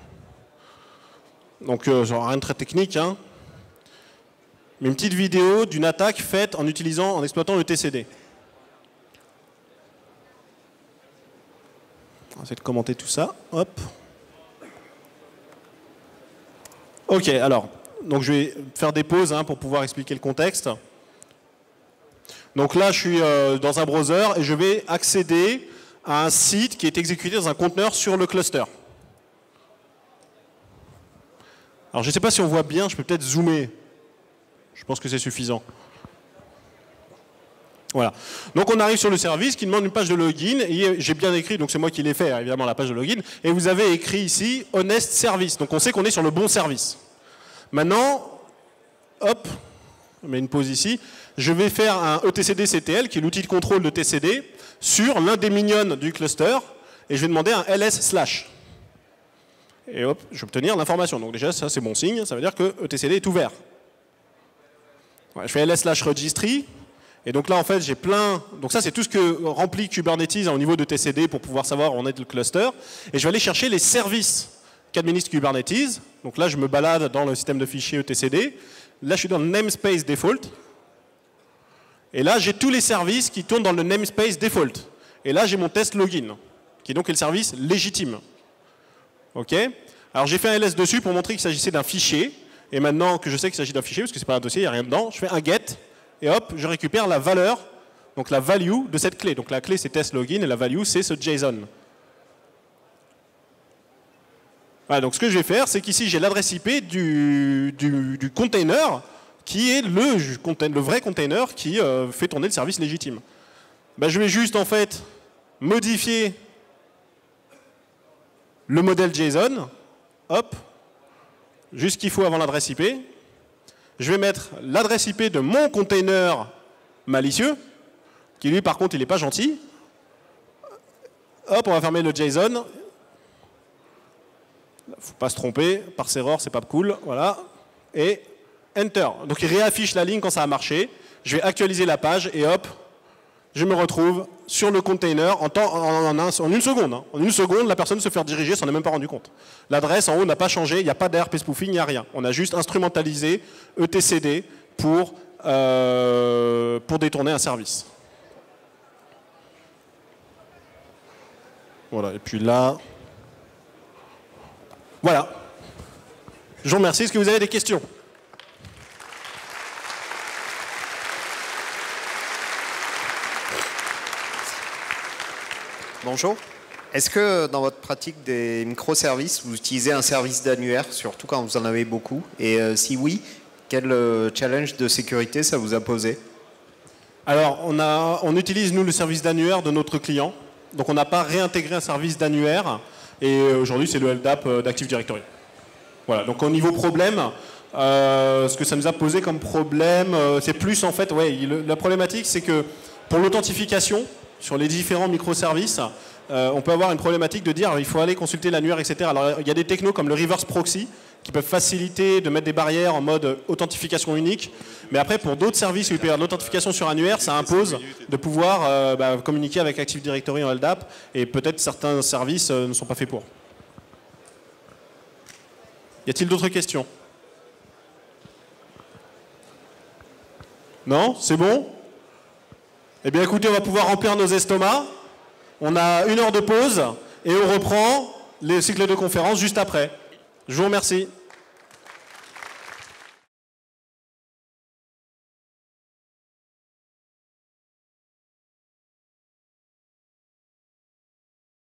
donc euh, genre rien de très technique, hein, mais une petite vidéo d'une attaque faite en utilisant, en exploitant le T C D. On va essayer de commenter tout ça. Hop. Ok, alors, donc je vais faire des pauses hein, pour pouvoir expliquer le contexte. Donc là, je suis euh, dans un browser et je vais accéder à un site qui est exécuté dans un conteneur sur le cluster. Alors je ne sais pas si on voit bien, je peux peut-être zoomer. Je pense que c'est suffisant. Voilà. Donc on arrive sur le service qui demande une page de login, et j'ai bien écrit, donc c'est moi qui l'ai fait, évidemment, la page de login, et vous avez écrit ici « Honest Service », donc on sait qu'on est sur le bon service. Maintenant, hop, on met une pause ici, je vais faire un E T C D C T L, qui est l'outil de contrôle de T C D, sur l'un des minions du cluster, et je vais demander un ls slash. Et hop, je vais obtenir l'information. Donc déjà, ça c'est bon signe, ça veut dire que E T C D est ouvert. Ouais, je fais ls slash registry. Et donc là, en fait, j'ai plein... Donc ça, c'est tout ce que remplit Kubernetes au niveau de T C D pour pouvoir savoir où on est le cluster. Et je vais aller chercher les services qu'administre Kubernetes. Donc là, je me balade dans le système de fichiers E T C D. Là, je suis dans le namespace default. Et là, j'ai tous les services qui tournent dans le namespace default. Et là, j'ai mon test login, qui donc est le service légitime. OK? Alors, j'ai fait un ls dessus pour montrer qu'il s'agissait d'un fichier. Et maintenant que je sais qu'il s'agit d'un fichier, parce que ce n'est pas un dossier, il n'y a rien dedans, je fais un get. Et hop, je récupère la valeur, donc la value de cette clé. Donc la clé c'est test login et la value c'est ce JSON. Voilà, donc ce que je vais faire, c'est qu'ici j'ai l'adresse I P du, du, du container qui est le, le vrai container qui euh, fait tourner le service légitime. Ben, je vais juste en fait modifier le modèle JSON, hop, juste ce qu'il faut avant l'adresse I P. Je vais mettre l'adresse I P de mon container malicieux, qui lui par contre il n'est pas gentil. Hop, on va fermer le JSON. Il ne faut pas se tromper, par erreur c'est pas cool, voilà. Et Enter. Donc il réaffiche la ligne quand ça a marché. Je vais actualiser la page et hop, je me retrouve sur le container en, temps, en, en, en une seconde. Hein. En une seconde, la personne se fait diriger, s'en est même pas rendu compte. L'adresse en haut n'a pas changé, il n'y a pas d'A R P spoofing, il n'y a rien. On a juste instrumentalisé E T C D pour, euh, pour détourner un service. Voilà, et puis là... Voilà. Je vous remercie. Est-ce que vous avez des questions ? Bonjour. Est-ce que dans votre pratique des microservices, vous utilisez un service d'annuaire, surtout quand vous en avez beaucoup? Et euh, si oui, quel euh, challenge de sécurité ça vous a posé? Alors, on, a, on utilise, nous, le service d'annuaire de notre client. Donc, on n'a pas réintégré un service d'annuaire. Et aujourd'hui, c'est le L D A P d'Active Directory. Voilà. Donc, au niveau problème, euh, ce que ça nous a posé comme problème, euh, c'est plus, en fait, ouais, le, la problématique, c'est que pour l'authentification, sur les différents microservices, euh, on peut avoir une problématique de dire il faut aller consulter l'annuaire, et cetera. Alors il y a des technos comme le reverse proxy qui peuvent faciliter de mettre des barrières en mode authentification unique. Mais après, pour d'autres services où il peut y avoir de l'authentification sur annuaire, ça impose de pouvoir euh, bah, communiquer avec Active Directory en L D A P. Et peut-être certains services euh, ne sont pas faits pour. Y a-t-il d'autres questions? Non? C'est bon? Eh bien écoutez, on va pouvoir remplir nos estomacs. On a une heure de pause et on reprend les cycles de conférence juste après. Je vous remercie.